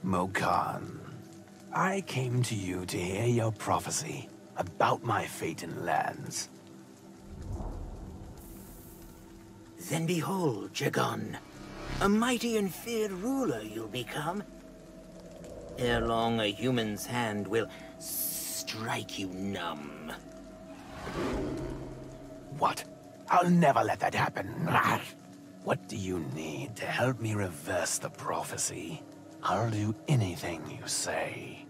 Mokan. I came to you to hear your prophecy about my fate in lands. Then behold, Jagon, a mighty and feared ruler you'll become. Ere long, a human's hand will strike you numb. What? I'll never let that happen. What do you need to help me reverse the prophecy? I'll do anything you say.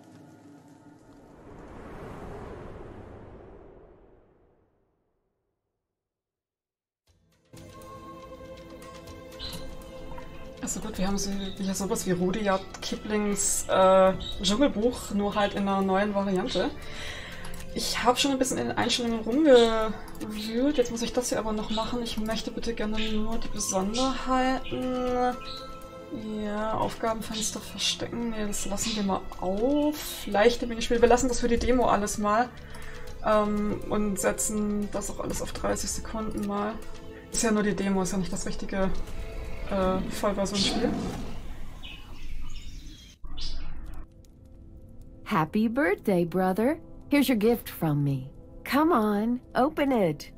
Also gut, wir haben hier sowas wie Rudyard Kiplings Dschungelbuch, nur halt in einer neuen Variante. Ich habe schon ein bisschen in den Einstellungen rumgewühlt, jetzt muss ich das hier aber noch machen. Ich möchte bitte gerne nur die Besonderheiten. Ja, Aufgabenfenster verstecken. Ne, das lassen wir mal auf. Leichte Minispiele. Wir lassen das für die Demo alles mal. Und setzen das auch alles auf 30 Sekunden mal. Ist ja nur die Demo, ist ja nicht das richtige Vollversionsspiel. Happy birthday, brother. Here's your gift from me. Come on, open it.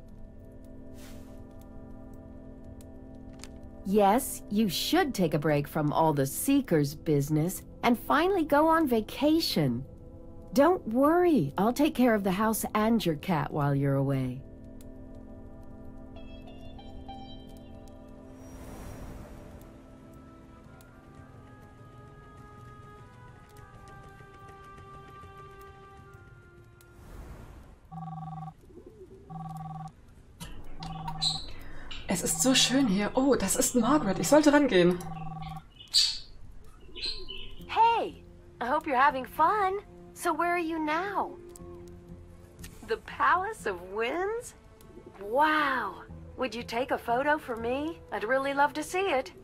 Yes, you should take a break from all the Seeker's business and finally go on vacation. Don't worry, I'll take care of the house and your cat while you're away. Es ist so schön hier. Oh, das ist Margaret. Ich sollte rangehen. Hey, I hope you're having fun. So where are you now? The Palace of Winds? Wow. Would you take a photo for me? I'd really love to see it.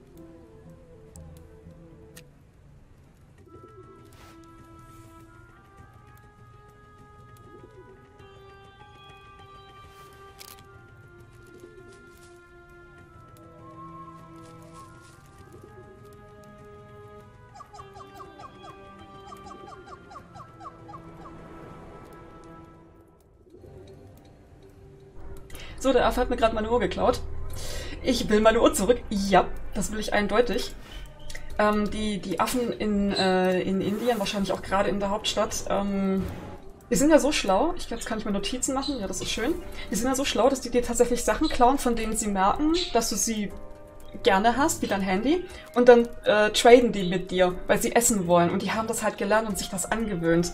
So, der Affe hat mir gerade meine Uhr geklaut. Ich will meine Uhr zurück. Ja, das will ich eindeutig. Die Affen in Indien, wahrscheinlich auch gerade in der Hauptstadt, die sind ja so schlau. Jetzt kann ich mir Notizen machen. Ja, das ist schön. Die sind ja so schlau, dass die dir tatsächlich Sachen klauen, von denen sie merken, dass du sie gerne hast, wie dein Handy. Und dann traden die mit dir, weil sie essen wollen. Und die haben das halt gelernt und sich das angewöhnt.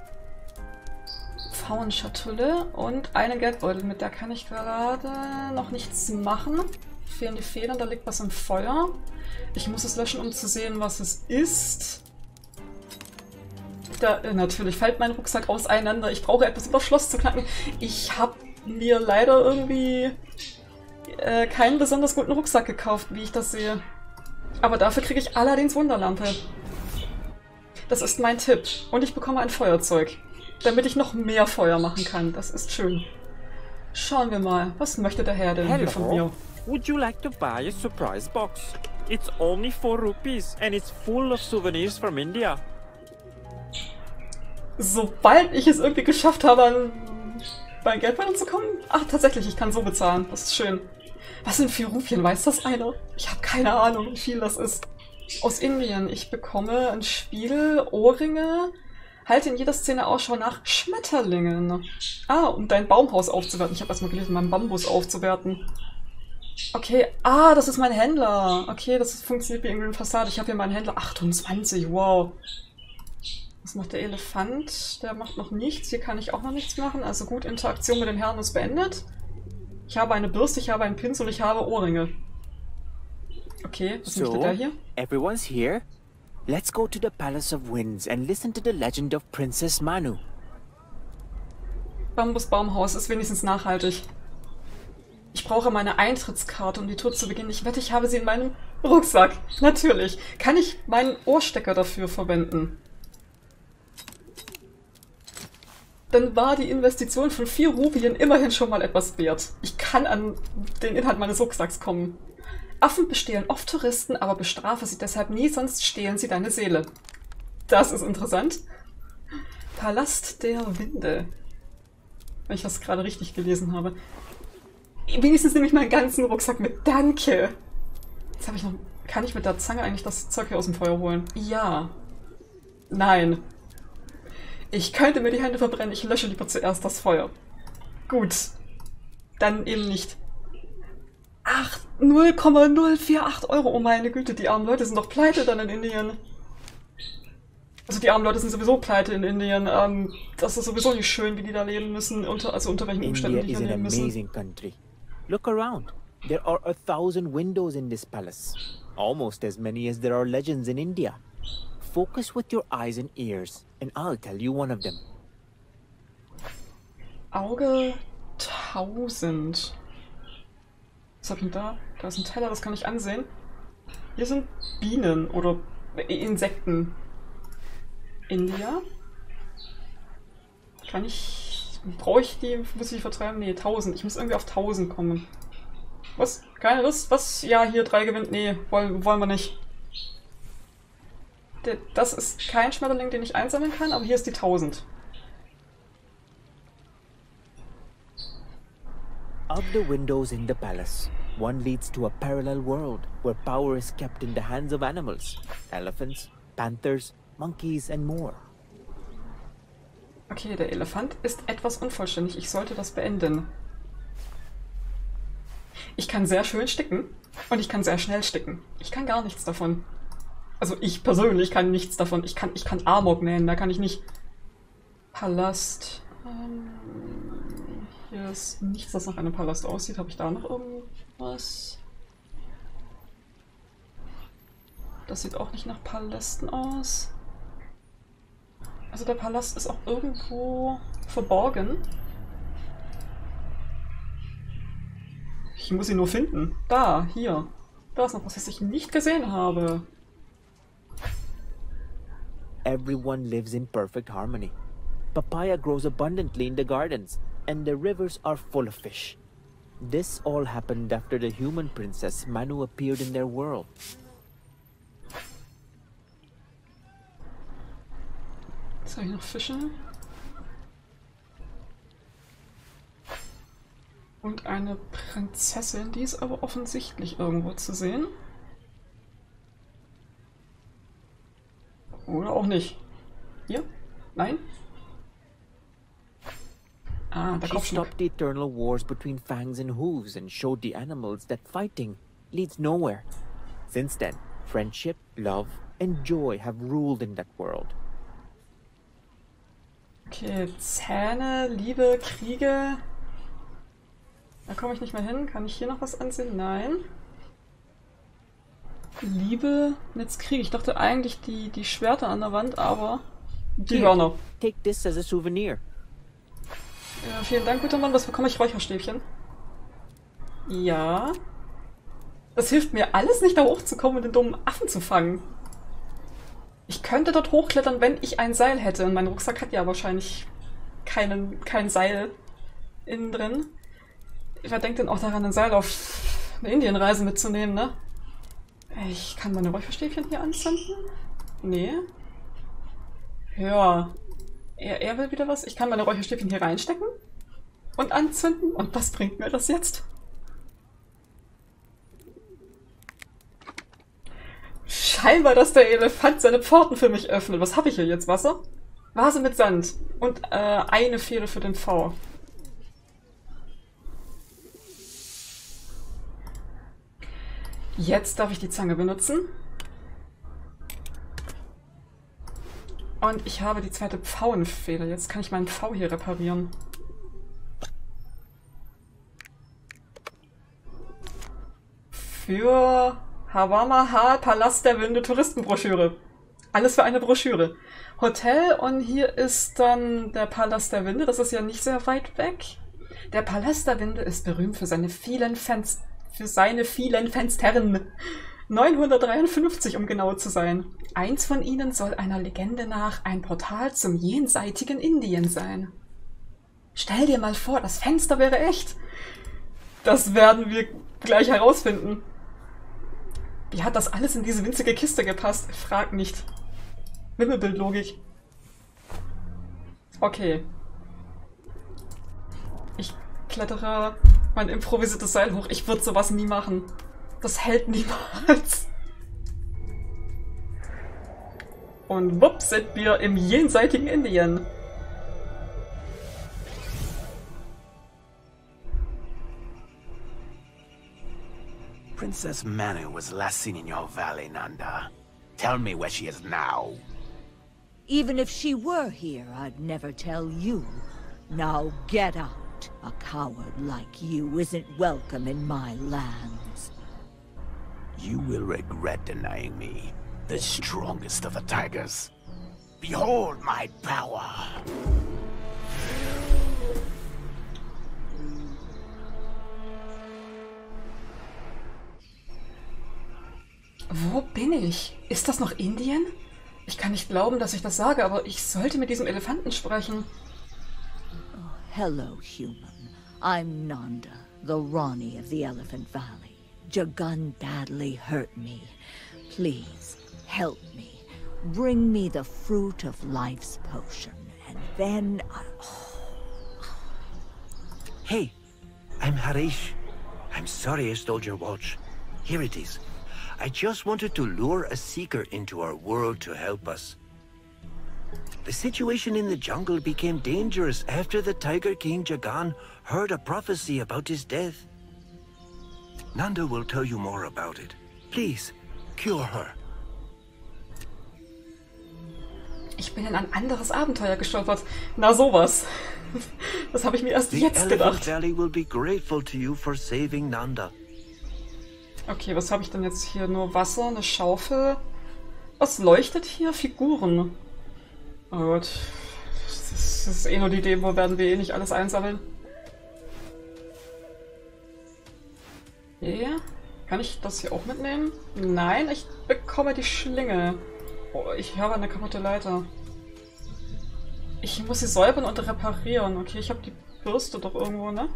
Pfauenschatulle und einen Geldbeutel. Mit der kann ich gerade noch nichts machen. Fehlen die Federn, da liegt was im Feuer. Ich muss es löschen, um zu sehen, was es ist. Da, natürlich fällt mein Rucksack auseinander. Ich brauche etwas, um das Schloss zu knacken. Ich habe mir leider irgendwie keinen besonders guten Rucksack gekauft, wie ich das sehe. Aber dafür kriege ich Aladins Wunderlampe. Das ist mein Tipp. Und ich bekomme ein Feuerzeug. Damit ich noch mehr Feuer machen kann. Das ist schön. Schauen wir mal. Was möchte der Herr denn hier von mir? Would you like to buy a surprise box? It's only 4 rupees and it's full of souvenirs from India. Sobald ich es irgendwie geschafft habe, an mein Geldbeutel zu kommen? Ach, tatsächlich, ich kann so bezahlen. Das ist schön. Was sind 4 Rupien? Weiß das einer? Ich habe keine Ahnung, wie viel das ist. Aus Indien. Ich bekomme ein Spiegel, Ohrringe. Halte in jeder Szene Ausschau nach Schmetterlingen. Ah, um dein Baumhaus aufzuwerten. Ich habe erstmal gelesen, meinen Bambus aufzuwerten. Okay, das ist mein Händler. Okay, das funktioniert wie irgendwie eine Fassade. Ich habe hier meinen Händler. 28, wow. Was macht der Elefant? Der macht noch nichts. Hier kann ich auch noch nichts machen. Also gut, Interaktion mit dem Herrn ist beendet. Ich habe eine Bürste, ich habe einen Pinsel, ich habe Ohrringe. Okay, was möchte der hier? Everyone's here? Let's go to the Palace of Winds and listen to the legend of Princess Manu. Bambusbaumhaus ist wenigstens nachhaltig. Ich brauche meine Eintrittskarte, um die Tour zu beginnen. Ich wette, ich habe sie in meinem Rucksack. Natürlich. Kann ich meinen Ohrstecker dafür verwenden? Dann war die Investition von 4 Rupien immerhin schon mal etwas wert. Ich kann an den Inhalt meines Rucksacks kommen. Affen bestehlen oft Touristen, aber bestrafe sie deshalb nie, sonst stehlen sie deine Seele. Das ist interessant. Palast der Winde. Wenn ich das gerade richtig gelesen habe. Wenigstens nehme ich meinen ganzen Rucksack mit. Danke! Jetzt habe ich noch... Kann ich mit der Zange eigentlich das Zeug hier aus dem Feuer holen? Ja. Nein. Ich könnte mir die Hände verbrennen. Ich lösche lieber zuerst das Feuer. Gut. Dann eben nicht. 0,048 Euro. Oh meine Güte, die armen Leute sind doch pleite dann in Indien. Also die armen Leute sind sowieso pleite in Indien. Das ist sowieso nicht schön, wie die da leben müssen. Unter welchen Umständen die da leben müssen. India is an amazing country. Look around. There are 1,000 windows in this palace. Almost as many as there are legends in India. Focus with your eyes and ears, and I'll tell you one of them. Auge 1000. Was hab ich denn da? Da ist ein Teller, das kann ich ansehen. Hier sind Bienen oder Insekten. India? Kann ich... Brauche ich die? Muss ich die vertreiben? Nee, 1000. Ich muss irgendwie auf 1000 kommen. Was? Keine Lust? Was? Ja, hier 3 gewinnt. Nee, wollen wir nicht. Das ist kein Schmetterling, den ich einsammeln kann, aber hier ist die 1000. Of the windows in the palace, one leads to a parallel world where power is kept in the hands of animals. Elephants, panthers, monkeys and more. Okay, der Elefant ist etwas unvollständig. Ich sollte das beenden. Ich kann sehr schön sticken und ich kann sehr schnell sticken. Ich kann gar nichts davon. Also ich persönlich kann nichts davon. Ich kann Amok nähen, da kann ich nicht. Palast. Hier ist nichts, das nach einem Palast aussieht. Habe ich da noch irgendwas? Das sieht auch nicht nach Palästen aus. Also der Palast ist auch irgendwo verborgen. Ich muss ihn nur finden. Da, hier. Da ist noch was ich nicht gesehen habe. Everyone lives in perfect harmony. Papaya grows abundantly in the gardens, and the rivers are full of fish. This all happened after the human princess Manu appeared in their world. Jetzt habe ich noch Fische. Und eine Prinzessin, die ist aber offensichtlich irgendwo zu sehen. Oder auch nicht. Hier? Nein? Ah, der She Kopfschmuck. stopped the eternal wars between fangs and hooves and showed the animals that fighting leads nowhere. Since then, friendship, love, and joy have ruled in that world. Okay, Zähne, Liebe, Kriege. Da komme ich nicht mehr hin. Kann ich hier noch was ansehen? Nein. Liebe, jetzt Krieg. Ich dachte eigentlich die Schwerter an der Wand, aber die Hörner. Take this as a souvenir. Ja, vielen Dank, guter Mann. Was bekomme ich? Räucherstäbchen? Ja. Das hilft mir alles nicht, da hochzukommen und den dummen Affen zu fangen. Ich könnte dort hochklettern, wenn ich ein Seil hätte. Und mein Rucksack hat ja wahrscheinlich kein Seil innen drin. Wer denkt denn auch daran, ein Seil auf eine Indienreise mitzunehmen, ne? Ich kann meine Räucherstäbchen hier anzünden? Nee. Ja. Er will wieder was. Ich kann meine Räucherstäbchen hier reinstecken und anzünden. Und was bringt mir das jetzt? Scheinbar, dass der Elefant seine Pforten für mich öffnet. Was habe ich hier jetzt? Wasser? Vase mit Sand. Und eine Fehde für den V. Jetzt darf ich die Zange benutzen. Und ich habe die zweite Pfauenfeder. Jetzt kann ich meinen Pfau hier reparieren. Für Hawamaha Palast der Winde Touristenbroschüre. Alles für eine Broschüre. Hotel und hier ist dann der Palast der Winde. Das ist ja nicht sehr weit weg. Der Palast der Winde ist berühmt für seine vielen Fenstern. 953, um genau zu sein. Eins von ihnen soll einer Legende nach ein Portal zum jenseitigen Indien sein. Stell dir mal vor, das Fenster wäre echt. Das werden wir gleich herausfinden. Wie hat das alles in diese winzige Kiste gepasst? Frag nicht. Wimmelbildlogik. Okay. Ich klettere mein improvisiertes Seil hoch. Ich würde sowas nie machen. Das hält niemals. Und wups sind wir im jenseitigen Indien. Princess Manu was last seen in your valley, Nanda. Tell me where she is now. Even if she were here, I'd never tell you. Now get out. A coward like you isn't welcome in my lands. You will regret denying me, the strongest of the tigers. Behold my power! Wo bin ich? Ist das noch Indien? Ich kann nicht glauben, dass ich das sage, aber ich sollte mit diesem Elefanten sprechen. Oh, hello, human. I'm Nanda, the Rani of the Elephant Valley. Jagan badly hurt me. Please, help me. Bring me the fruit of life's potion, and then Hey, I'm Harish. I'm sorry I stole your watch. Here it is. I just wanted to lure a seeker into our world to help us. The situation in the jungle became dangerous after the Tiger King Jagan heard a prophecy about his death. Nanda will tell you more about it. Please, cure her. Ich bin in ein anderes Abenteuer gestolpert. Na sowas. Das habe ich mir erst jetzt The gedacht. Elephant Valley will be grateful to you for saving Nanda. Okay, was habe ich denn jetzt hier? Nur Wasser, eine Schaufel. Was leuchtet hier? Figuren. Oh Gott. Das ist eh nur die Demo, werden wir eh nicht alles einsammeln. Hier. Kann ich das hier auch mitnehmen? Nein, ich bekomme die Schlinge. Oh, ich habe eine kaputte Leiter. Ich muss sie säubern und reparieren. Okay, ich habe die Bürste doch irgendwo, ne?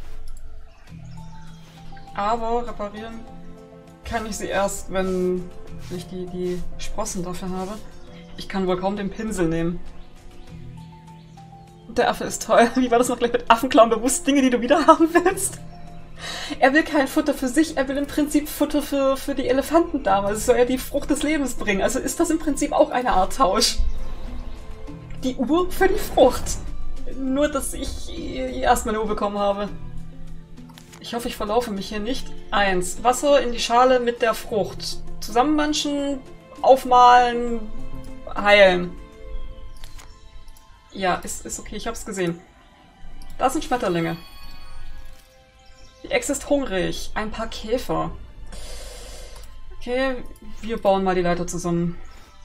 Aber reparieren kann ich sie erst, wenn ich die Sprossen dafür habe. Ich kann wohl kaum den Pinsel nehmen. Der Affe ist toll. Wie war das noch gleich mit Affenklauen? Bewusst Dinge, die du wieder haben willst? Er will kein Futter für sich, er will im Prinzip Futter für die Elefantendame. Also soll er die Frucht des Lebens bringen. Also ist das im Prinzip auch eine Art Tausch. Die Uhr für die Frucht. Nur, dass ich erst meine Uhr bekommen habe. Ich hoffe, ich verlaufe mich hier nicht. 1. Wasser in die Schale mit der Frucht. Zusammenmanschen, aufmalen, heilen. Ja, ist okay, ich hab's gesehen. Da sind Schmetterlinge. Die Ex ist hungrig. Ein paar Käfer. Okay, wir bauen mal die Leiter zusammen.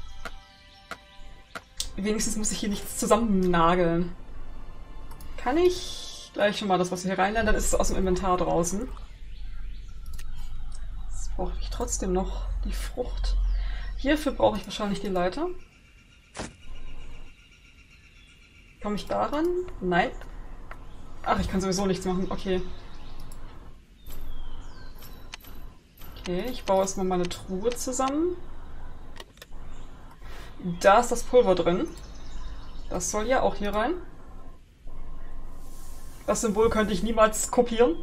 Wenigstens muss ich hier nichts zusammennageln. Kann ich gleich schon mal das, was wir hier reinlernen, dann ist es aus dem Inventar draußen. Jetzt brauche ich trotzdem noch die Frucht. Hierfür brauche ich wahrscheinlich die Leiter. Komme ich daran? Nein. Ach, ich kann sowieso nichts machen. Okay. Okay, ich baue erstmal meine Truhe zusammen. Da ist das Pulver drin. Das soll ja auch hier rein. Das Symbol könnte ich niemals kopieren.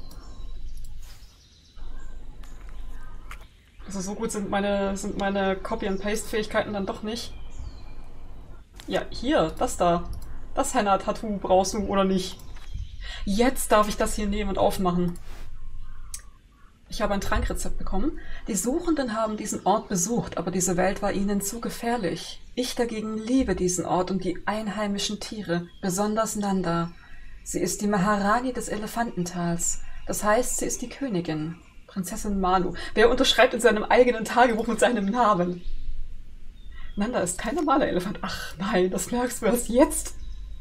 Also so gut sind meine Copy-and-Paste-Fähigkeiten dann doch nicht. Ja, hier, das da. Das Henna-Tattoo brauchst du, oder nicht? Jetzt darf ich das hier nehmen und aufmachen. Ich habe ein Trankrezept bekommen. Die Suchenden haben diesen Ort besucht, aber diese Welt war ihnen zu gefährlich. Ich dagegen liebe diesen Ort und die einheimischen Tiere, besonders Nanda. Sie ist die Maharani des Elefantentals. Das heißt, sie ist die Königin. Prinzessin Manu. Wer unterschreibt in seinem eigenen Tagebuch mit seinem Namen? Nanda ist kein normaler Elefant. Ach nein, das merkst du erst jetzt.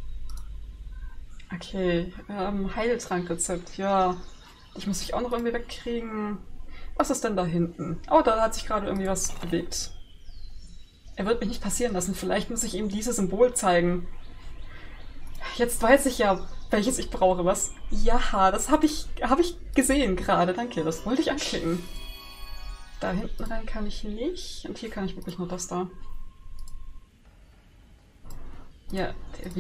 Okay, Heiltrankrezept, ja. Ich muss mich auch noch irgendwie wegkriegen. Was ist denn da hinten? Oh, da hat sich gerade irgendwie was bewegt. Er wird mich nicht passieren lassen. Vielleicht muss ich ihm dieses Symbol zeigen. Jetzt weiß ich ja, welches ich brauche, was? Ja, das hab ich gesehen gerade. Danke, das wollte ich anklicken. Da hinten rein kann ich nicht. Und hier kann ich wirklich nur das da. Ja,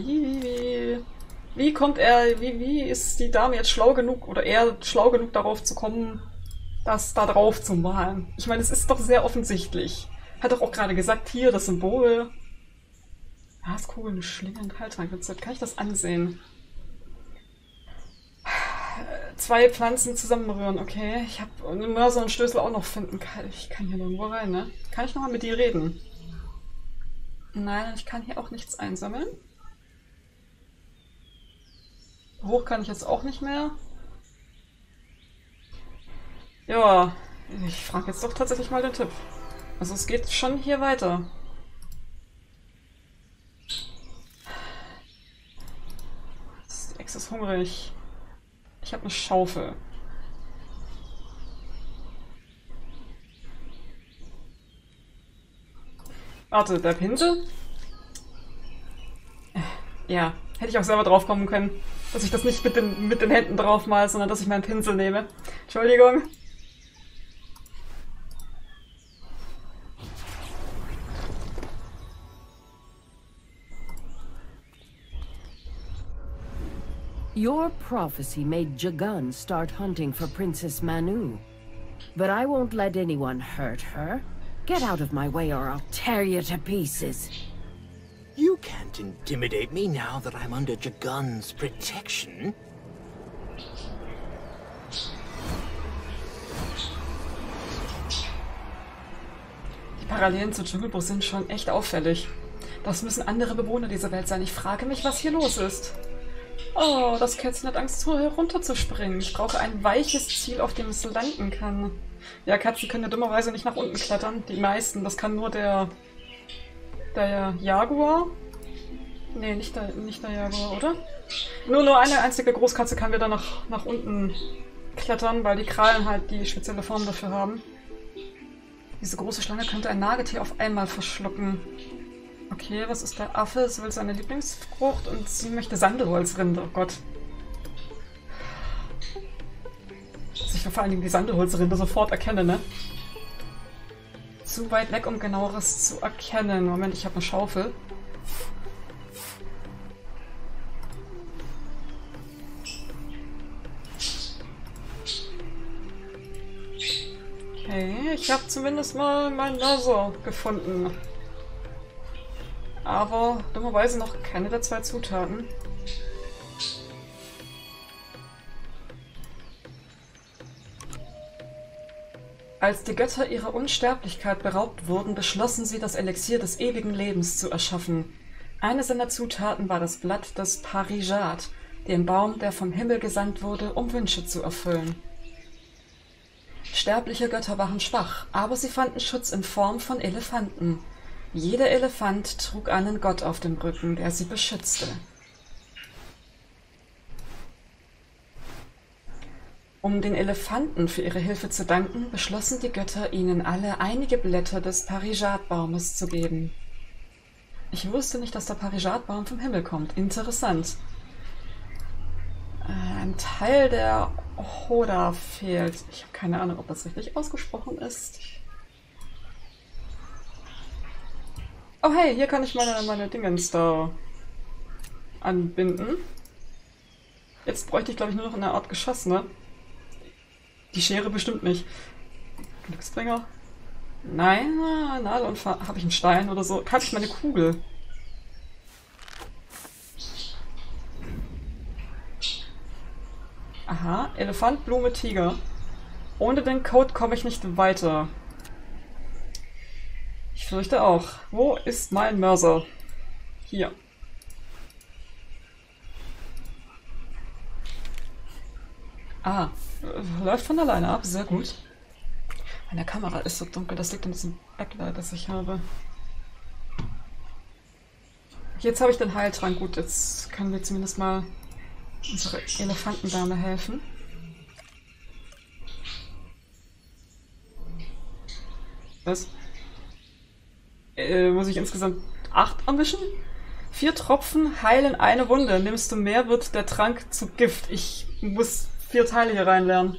wie kommt er, wie ist die Dame jetzt schlau genug, oder er schlau genug darauf zu kommen, das da drauf zu malen? Ich meine, es ist doch sehr offensichtlich. Hat doch auch gerade gesagt, hier, das Symbol. Glaskugeln, Schlinge und Heiltrankrezept. Kann ich das ansehen? 2 Pflanzen zusammenrühren, okay. Ich habe einen Mörser und Stößel auch noch finden. Ich kann hier nirgendwo rein, ne? Kann ich nochmal mit dir reden? Nein, ich kann hier auch nichts einsammeln. Hoch kann ich jetzt auch nicht mehr. Ja, ich frage jetzt doch tatsächlich mal den Tipp. Also es geht schon hier weiter. Die Ex ist hungrig. Ich habe eine Schaufel. Warte, der Pinsel? Ja, hätte ich auch selber drauf kommen können. Dass ich das nicht mit den Händen drauf mal, sondern dass ich meinen Pinsel nehme. Entschuldigung. Your prophecy made Jagun start hunting for Princess Manu. But I won't let anyone hurt her. Get out of my way or I'll tear you to pieces. You can't intimidate me now that I'm under Jagun's protection. Die Parallelen zu Dschungelbuch sind schon echt auffällig. Das müssen andere Bewohner dieser Welt sein. Ich frage mich, was hier los ist. Oh, das Kätzchen hat Angst, herunterzuspringen. Ich brauche ein weiches Ziel, auf dem es landen kann. Ja, Katzen können ja dummerweise nicht nach unten klettern. Die meisten. Das kann nur der Jaguar. Nee, nicht der Jaguar, oder? Nur eine einzige Großkatze kann wieder nach unten klettern, weil die Krallen halt die spezielle Form dafür haben. Diese große Schlange könnte ein Nagetier auf einmal verschlucken. Okay, was ist der Affe? Sie will seine Lieblingsfrucht und sie möchte Sandelholzrinde. Oh Gott. Dass ich vor allen Dingen die Sandelholzrinde sofort erkenne, ne? Zu weit weg, um genaueres zu erkennen. Moment, ich habe eine Schaufel. Okay, ich habe zumindest mal mein Mörser gefunden. Aber dummerweise noch keine der 2 Zutaten. Als die Götter ihrer Unsterblichkeit beraubt wurden, beschlossen sie, das Elixier des ewigen Lebens zu erschaffen. Eine seiner Zutaten war das Blatt des Parijat, dem Baum, der vom Himmel gesandt wurde, um Wünsche zu erfüllen. Sterbliche Götter waren schwach, aber sie fanden Schutz in Form von Elefanten. Jeder Elefant trug einen Gott auf dem Rücken, der sie beschützte. Um den Elefanten für ihre Hilfe zu danken, beschlossen die Götter, ihnen alle einige Blätter des Parijat-Baumes zu geben. Ich wusste nicht, dass der Parijat-Baum vom Himmel kommt. Interessant. Ein Teil der Hoda fehlt. Ich habe keine Ahnung, ob das richtig ausgesprochen ist. Oh hey, hier kann ich meine Dingens da anbinden. Jetzt bräuchte ich, glaube ich, nur noch eine Art Geschoss, ne? Die Schere bestimmt nicht. Glücksbringer? Nein, Nadel und habe ich einen Stein oder so? Habe ich meine Kugel? Aha, Elefant, Blume, Tiger. Ohne den Code komme ich nicht weiter. Ich fürchte auch. Wo ist mein Mörser? Hier. Ah, läuft von alleine ab. Sehr gut. Meine Kamera ist so dunkel. Das liegt an diesem Backlight, das ich habe. Jetzt habe ich den Heiltrank. Gut, jetzt können wir zumindest mal unsere Elefantendame helfen. Was? Muss ich insgesamt 8 ermischen? 4 Tropfen heilen eine Wunde. Nimmst du mehr, wird der Trank zu Gift. Ich muss 4 Teile hier reinlernen.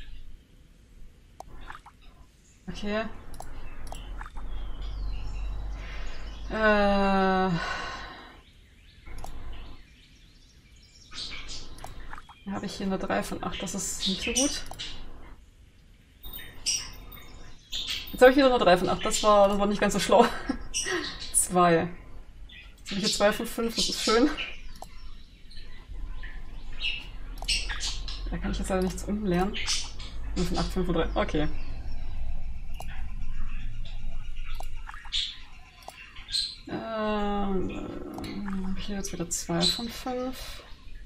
Okay. habe ich hier eine 3 von 8. Das ist nicht so gut. Jetzt habe ich wieder eine 3 von 8. Das war nicht ganz so schlau. 2. Jetzt habe ich hier 2 von 5. Das ist schön. Da kann ich jetzt leider nichts unten lernen. 5 von 8, 5 von 3. Okay. Habe ich hier jetzt wieder 2 von 5.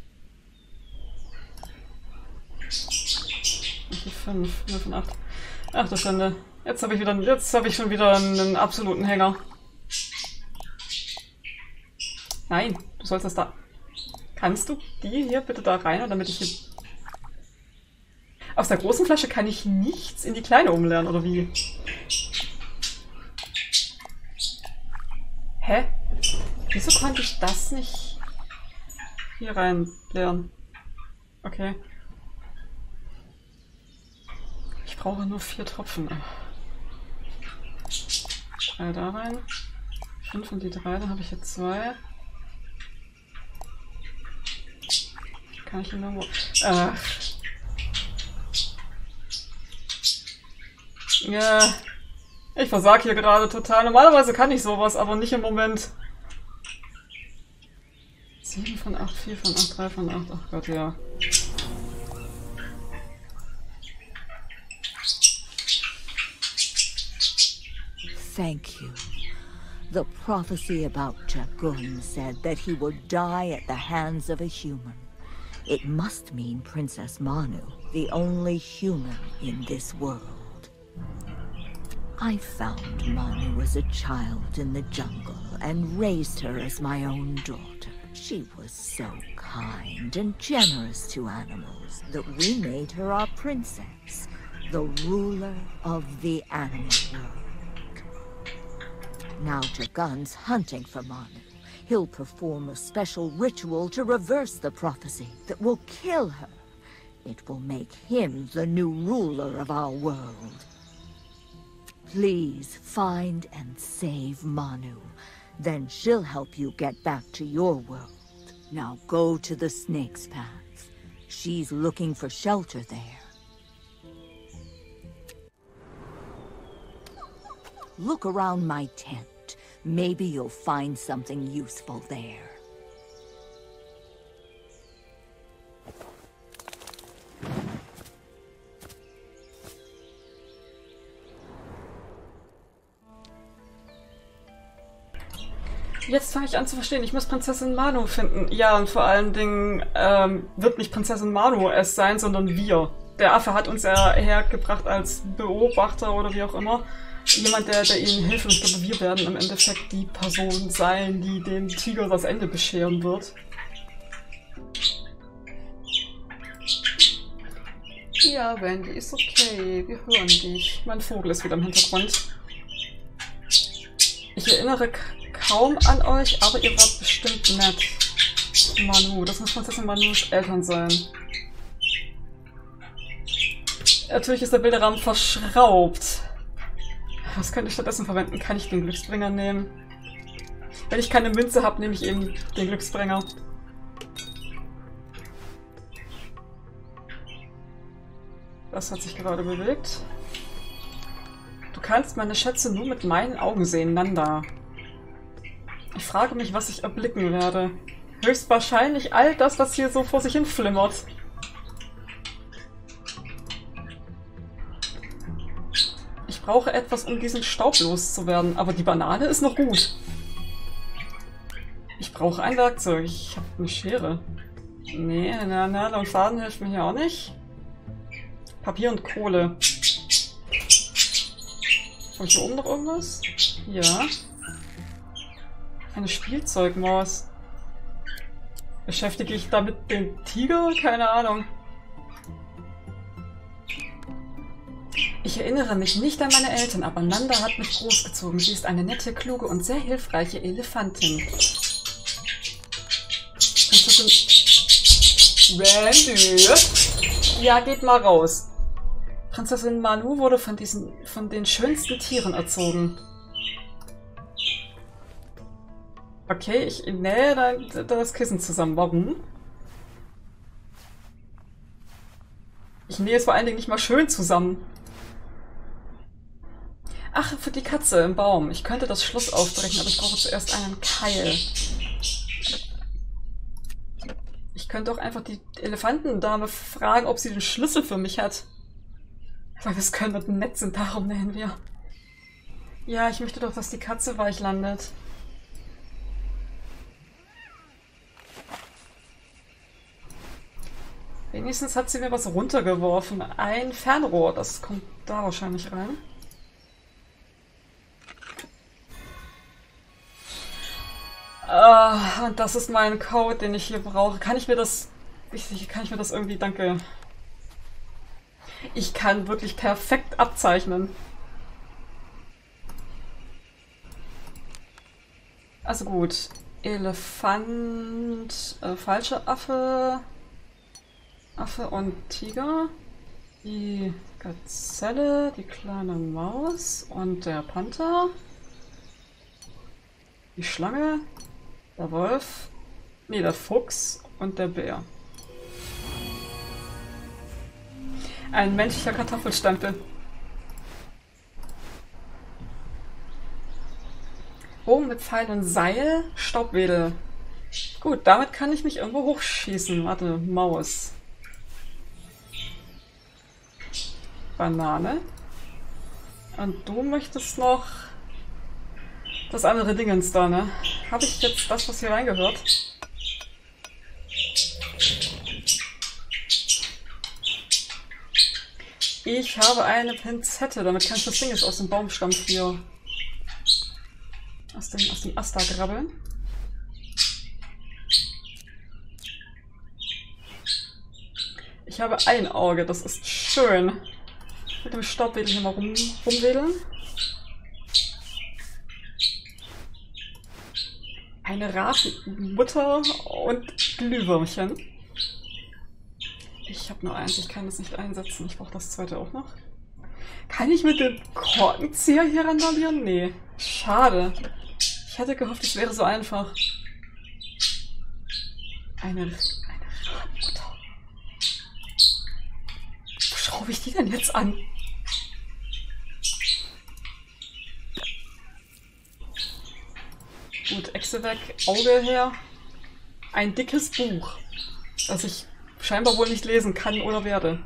Und die 5, 0 von 8. Ach du Schande. Jetzt habe ich schon wieder einen absoluten Hänger. Nein, du sollst das da. Kannst du die hier bitte da rein, damit ich hier... Aus der großen Flasche kann ich nichts in die kleine umlernen, oder wie? Hä? Wieso konnte ich das nicht hier rein lernen? Okay. Ich brauche nur 4 Tropfen. 3 da rein. 5 und die 3, dann habe ich jetzt 2. Kann ich hier irgendwo... Ja, ich versag hier gerade total. Normalerweise kann ich sowas, aber nicht im Moment. 7 von 8, 4 von 8, 3 von 8. Ach Gott, ja. Thank you. The prophecy about Jagun said that he would die at the hands of a human. It must mean Princess Manu, the only human in this world. I found Manu as a child in the jungle and raised her as my own daughter. She was so kind and generous to animals that we made her our princess, the ruler of the animal world. Now Jagun's hunting for Manu. He'll perform a special ritual to reverse the prophecy that will kill her. It will make him the new ruler of our world. Please find and save Manu. Then she'll help you get back to your world. Now go to the Snake's Path. She's looking for shelter there. Look around my tent. Maybe you'll find something useful there. Jetzt fange ich an zu verstehen, ich muss Prinzessin Manu finden. Ja, und vor allen Dingen wird nicht Prinzessin Manu es sein, sondern wir. Der Affe hat uns ja hergebracht als Beobachter oder wie auch immer. Jemand, der ihnen hilft. Und ich glaube, wir werden im Endeffekt die Person sein, die dem Tiger das Ende bescheren wird. Ja, Wendy, ist okay. Wir hören dich. Mein Vogel ist wieder im Hintergrund. Ich erinnere kaum an euch, aber ihr wart bestimmt nett. Manu, das muss Prinzessin Manus Eltern sein. Natürlich ist der Bilderrahmen verschraubt. Was könnte ich stattdessen verwenden? Kann ich den Glücksbringer nehmen? Wenn ich keine Münze habe, nehme ich eben den Glücksbringer. Das hat sich gerade bewegt. Du kannst meine Schätze nur mit meinen Augen sehen, Nanda. Ich frage mich, was ich erblicken werde. Höchstwahrscheinlich all das, was hier so vor sich hin flimmert. Ich brauche etwas, um diesen Staub loszuwerden, aber die Banane ist noch gut. Ich brauche ein Werkzeug. Ich habe eine Schere. Nee, und Faden hilft mir hier auch nicht. Papier und Kohle. Habe ich hier oben noch irgendwas? Ja. Eine Spielzeugmaus. Beschäftige ich damit den Tiger? Keine Ahnung. Ich erinnere mich nicht an meine Eltern, aber Nanda hat mich großgezogen. Sie ist eine nette, kluge und sehr hilfreiche Elefantin. Randy? Ja, geht mal raus. Prinzessin Manu wurde von den schönsten Tieren erzogen. Okay, ich nähe das Kissen zusammen. Warum? Ich nähe es vor allen Dingen nicht mal schön zusammen. Ach, für die Katze im Baum. Ich könnte das Schloss aufbrechen, aber ich brauche zuerst einen Keil. Ich könnte auch einfach die Elefantendame fragen, ob sie den Schlüssel für mich hat. Weil wir es können und nett sind, darum nähen wir. Ja, ich möchte doch, dass die Katze weich landet. Wenigstens hat sie mir was runtergeworfen. Ein Fernrohr, das kommt da wahrscheinlich rein. Und das ist mein Code, den ich hier brauche. Kann ich mir das... Kann ich mir das irgendwie... Danke. Ich kann wirklich perfekt abzeichnen. Also gut. Elefant... falscher Affe... Affe und Tiger. Die Gazelle, die kleine Maus und der Panther. Die Schlange. Der Wolf, nee, der Fuchs und der Bär. Ein menschlicher Kartoffelstempel. Bogen mit Pfeil und Seil, Staubwedel. Gut, damit kann ich mich irgendwo hochschießen. Warte, Maus. Banane. Und du möchtest noch... das andere Dingens da, ne? Habe ich jetzt das, was hier reingehört? Ich habe eine Pinzette, damit kann ich das Ding jetzt aus dem Baumstamm hier... aus dem Ast da grabbeln. Ich habe ein Auge, das ist schön. Mit dem Staubwedel hier mal rumwedeln. Eine Rabenmutter und Glühwürmchen. Ich habe nur eins, ich kann das nicht einsetzen. Ich brauche das zweite auch noch. Kann ich mit dem Korkenzieher hier randalieren? Nee. Schade. Ich hatte gehofft, es wäre so einfach. Eine Rabenmutter. Wo schraube ich die denn jetzt an? Gut, Echse weg, Auge her. Ein dickes Buch, das ich scheinbar wohl nicht lesen kann oder werde.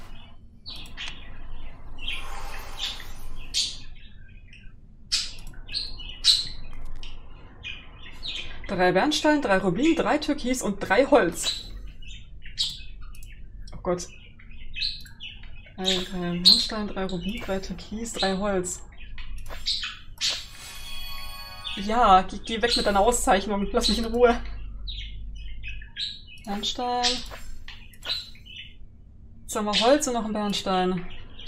Drei Bernstein, 3 Rubin, 3 Türkis und 3 Holz. Oh Gott. 3 Bernstein, 3 Rubin, 3 Türkis, 3 Holz. Ja, geh weg mit deiner Auszeichnung. Lass mich in Ruhe. Bernstein. Jetzt haben wir Holz und noch ein Bernstein.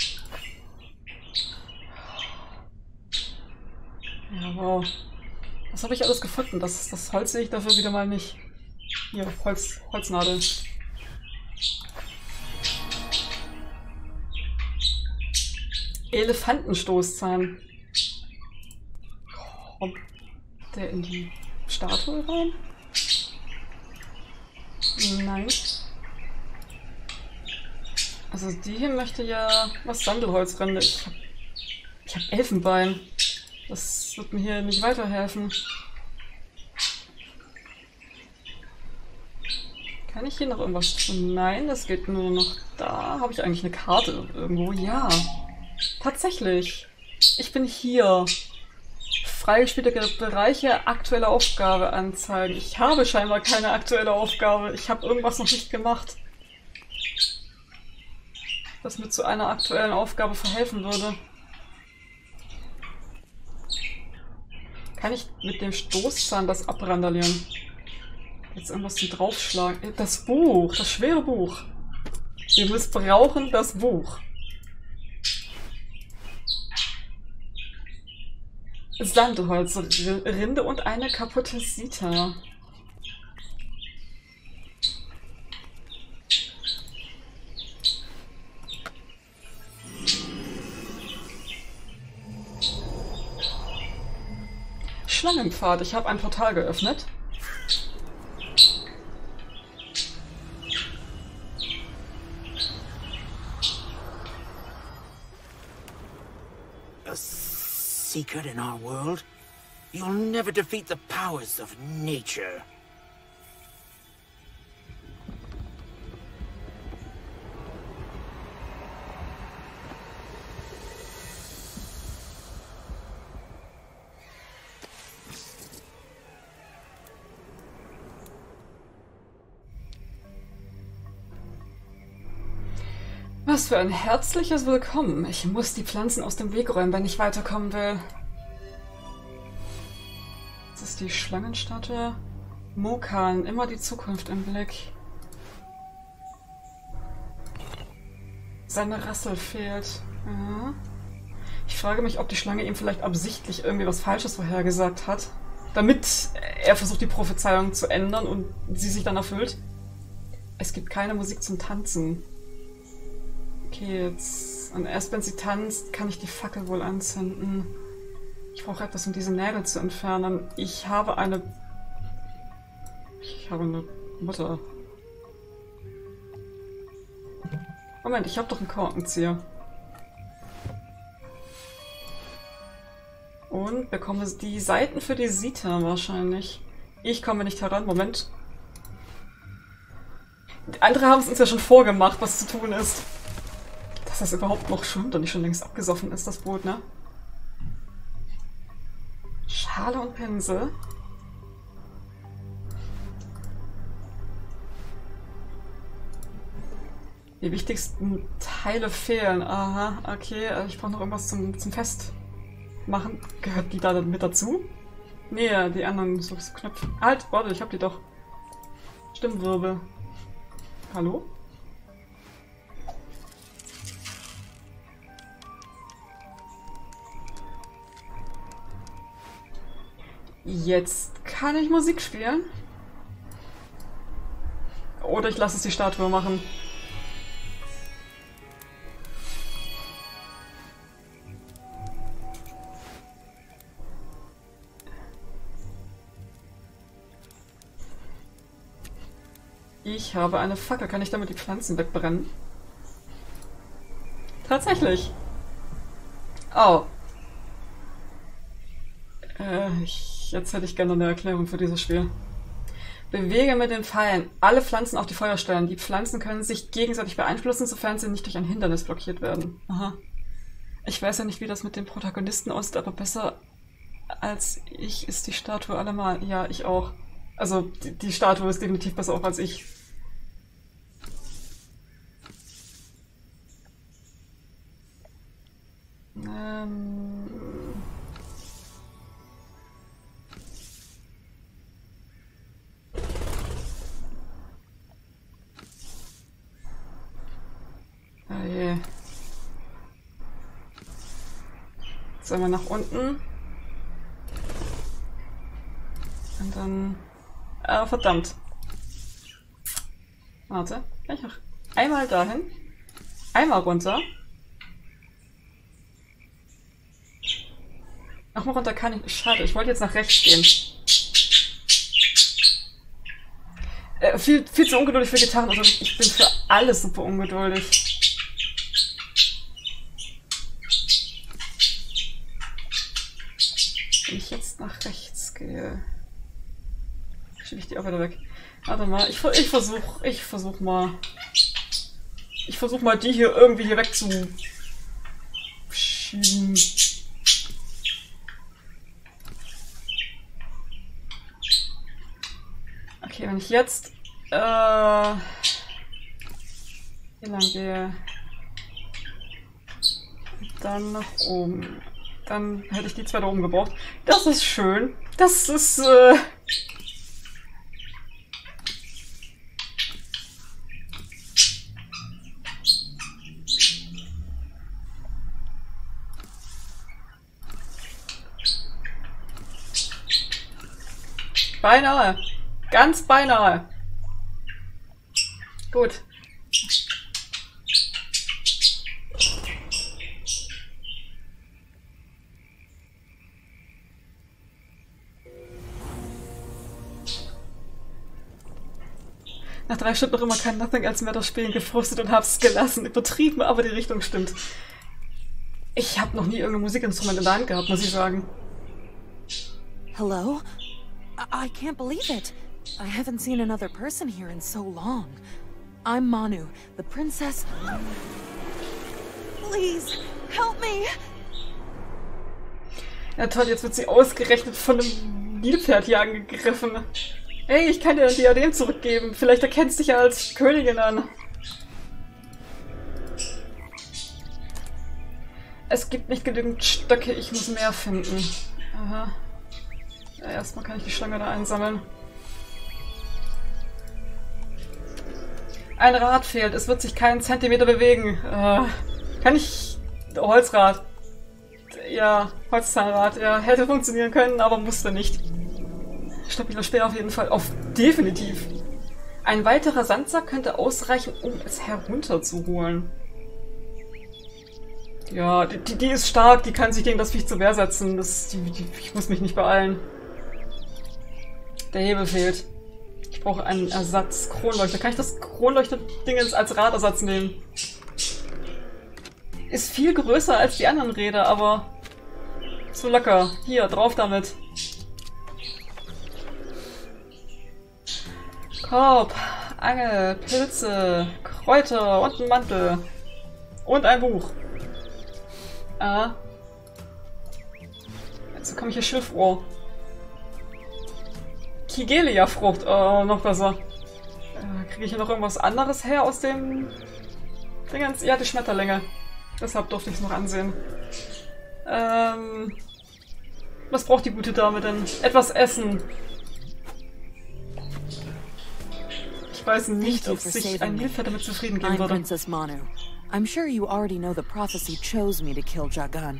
Ja, wow. Was habe ich alles gefunden? Das Holz sehe ich dafür wieder mal nicht. Hier, Holznadel. Elefantenstoßzahn. Kommt der in die Statue rein? Nein. Also die hier möchte ja was Sandelholzrinde. Ich hab Elfenbein. Das wird mir hier nicht weiterhelfen. Kann ich hier noch irgendwas tun? Nein, das geht nur noch da. Habe ich eigentlich eine Karte irgendwo? Ja. Tatsächlich. Ich bin hier. Freigespielte Bereiche, aktuelle Aufgabe anzeigen. Ich habe scheinbar keine aktuelle Aufgabe. Ich habe irgendwas noch nicht gemacht, das mir zu einer aktuellen Aufgabe verhelfen würde. Kann ich mit dem Stoßzahn das abrandalieren? Jetzt irgendwas zum Draufschlagen. Das Buch, das schwere Buch. Wir missbrauchen das Buch. Sandelholzrinde und eine kaputte Sita. Schlangenpfad. Ich habe ein Portal geöffnet. a secret in our world? You'll never defeat the powers of nature. Was für ein herzliches Willkommen. Ich muss die Pflanzen aus dem Weg räumen, wenn ich weiterkommen will. Das ist die Schlangenstatue. Mokan, immer die Zukunft im Blick. Seine Rassel fehlt. Ja. Ich frage mich, ob die Schlange ihm vielleicht absichtlich irgendwie was Falsches vorhergesagt hat. Damit er versucht, die Prophezeiung zu ändern und sie sich dann erfüllt. Es gibt keine Musik zum Tanzen. Okay, jetzt. Und erst wenn sie tanzt, kann ich die Fackel wohl anzünden. Ich brauche etwas, um diese Nägel zu entfernen. Ich habe eine Mutter. Moment, ich habe doch einen Korkenzieher. Und bekomme die Seiten für die Sita wahrscheinlich. Ich komme nicht heran. Moment. Die andere haben es uns ja schon vorgemacht, was zu tun ist. Dass das überhaupt noch schwimmt und nicht schon längst abgesoffen ist, das Boot, ne? Schale und Pinsel. Die wichtigsten Teile fehlen. Aha, okay. Ich brauche noch irgendwas zum Festmachen. Gehört die da mit dazu? Nee, die anderen so Knöpfe. Halt, warte, ich hab die doch. Stimmwirbel. Hallo? Jetzt kann ich Musik spielen. Oder ich lasse es die Statue machen. Ich habe eine Fackel. Kann ich damit die Pflanzen wegbrennen? Tatsächlich. Oh. Jetzt hätte ich gerne eine Erklärung für dieses Spiel. Bewege mit den Pfeilen alle Pflanzen auf die Feuerstellen. Die Pflanzen können sich gegenseitig beeinflussen, sofern sie nicht durch ein Hindernis blockiert werden. Aha. Ich weiß ja nicht, wie das mit dem Protagonisten aussieht, aber besser als ich ist die Statue allemal. Ja, ich auch. Also, die Statue ist definitiv besser auch als ich. Oh je. Sollen wir nach unten? Und dann... Ah, verdammt. Warte. Gleich noch. Einmal dahin. Einmal runter. Nochmal runter kann ich... Schade, ich wollte jetzt nach rechts gehen. Viel zu ungeduldig für Gitarren. Also ich bin für alles super ungeduldig. Wenn ich jetzt nach rechts gehe... Schiebe ich die auch wieder weg. Warte mal, ich versuch mal die hier irgendwie hier weg zu schieben. Okay, wenn ich jetzt hier lang gehe, dann nach oben, dann hätte ich die zwei da oben gebraucht. Das ist schön. Das ist beinahe. Ganz beinahe. Gut. Nach 3 Stunden noch immer kein Nothing als mehr das Spielen gefrustet und hab's gelassen. Übertrieben, aber die Richtung stimmt. Ich habe noch nie irgendein Musikinstrument in der Hand gehabt, muss ich sagen. Hello? I can't believe it. I haven't seen another person here in so long. I'm Manu, the princess. Please, help me! Ja toll, jetzt wird sie ausgerechnet von einem Nilpferd hier angegriffen. Hey, ich kann dir ein Diadem zurückgeben. Vielleicht erkennst du dich ja als Königin an. Es gibt nicht genügend Stöcke, ich muss mehr finden. Aha. Ja, erstmal kann ich die Schlange da einsammeln. Ein Rad fehlt, es wird sich keinen Zentimeter bewegen. Kann ich... Holzrad. Ja, Holzzahnrad. Ja, hätte funktionieren können, aber musste nicht. Stabiler Speer auf jeden Fall. Definitiv. Ein weiterer Sandsack könnte ausreichen, um es herunterzuholen. Ja, die ist stark, die kann sich gegen das Viech zur Wehr setzen. Ich muss mich nicht beeilen. Der Hebel fehlt. Ich brauche einen Ersatz. Kronleuchter. Kann ich das Kronleuchter-Dingens als Radersatz nehmen? Ist viel größer als die anderen Räder, aber so locker. Hier, drauf damit. Korb, Angel, Pilze, Kräuter und ein Mantel. Und ein Buch. Ah. Jetzt bekomme ich hier Schilfrohr. Kigelia-Frucht. Oh, noch besser. Kriege ich hier noch irgendwas anderes her aus dem Dingens? Ja, die Schmetterlinge. Deshalb durfte ich es noch ansehen. Was braucht die gute Dame denn? Etwas Essen. Ich weiß nicht, ob sich ein Nilpferd damit zufrieden geben würde. Princess Manu. I'm sure you already know the prophecy chose me to kill Jagan.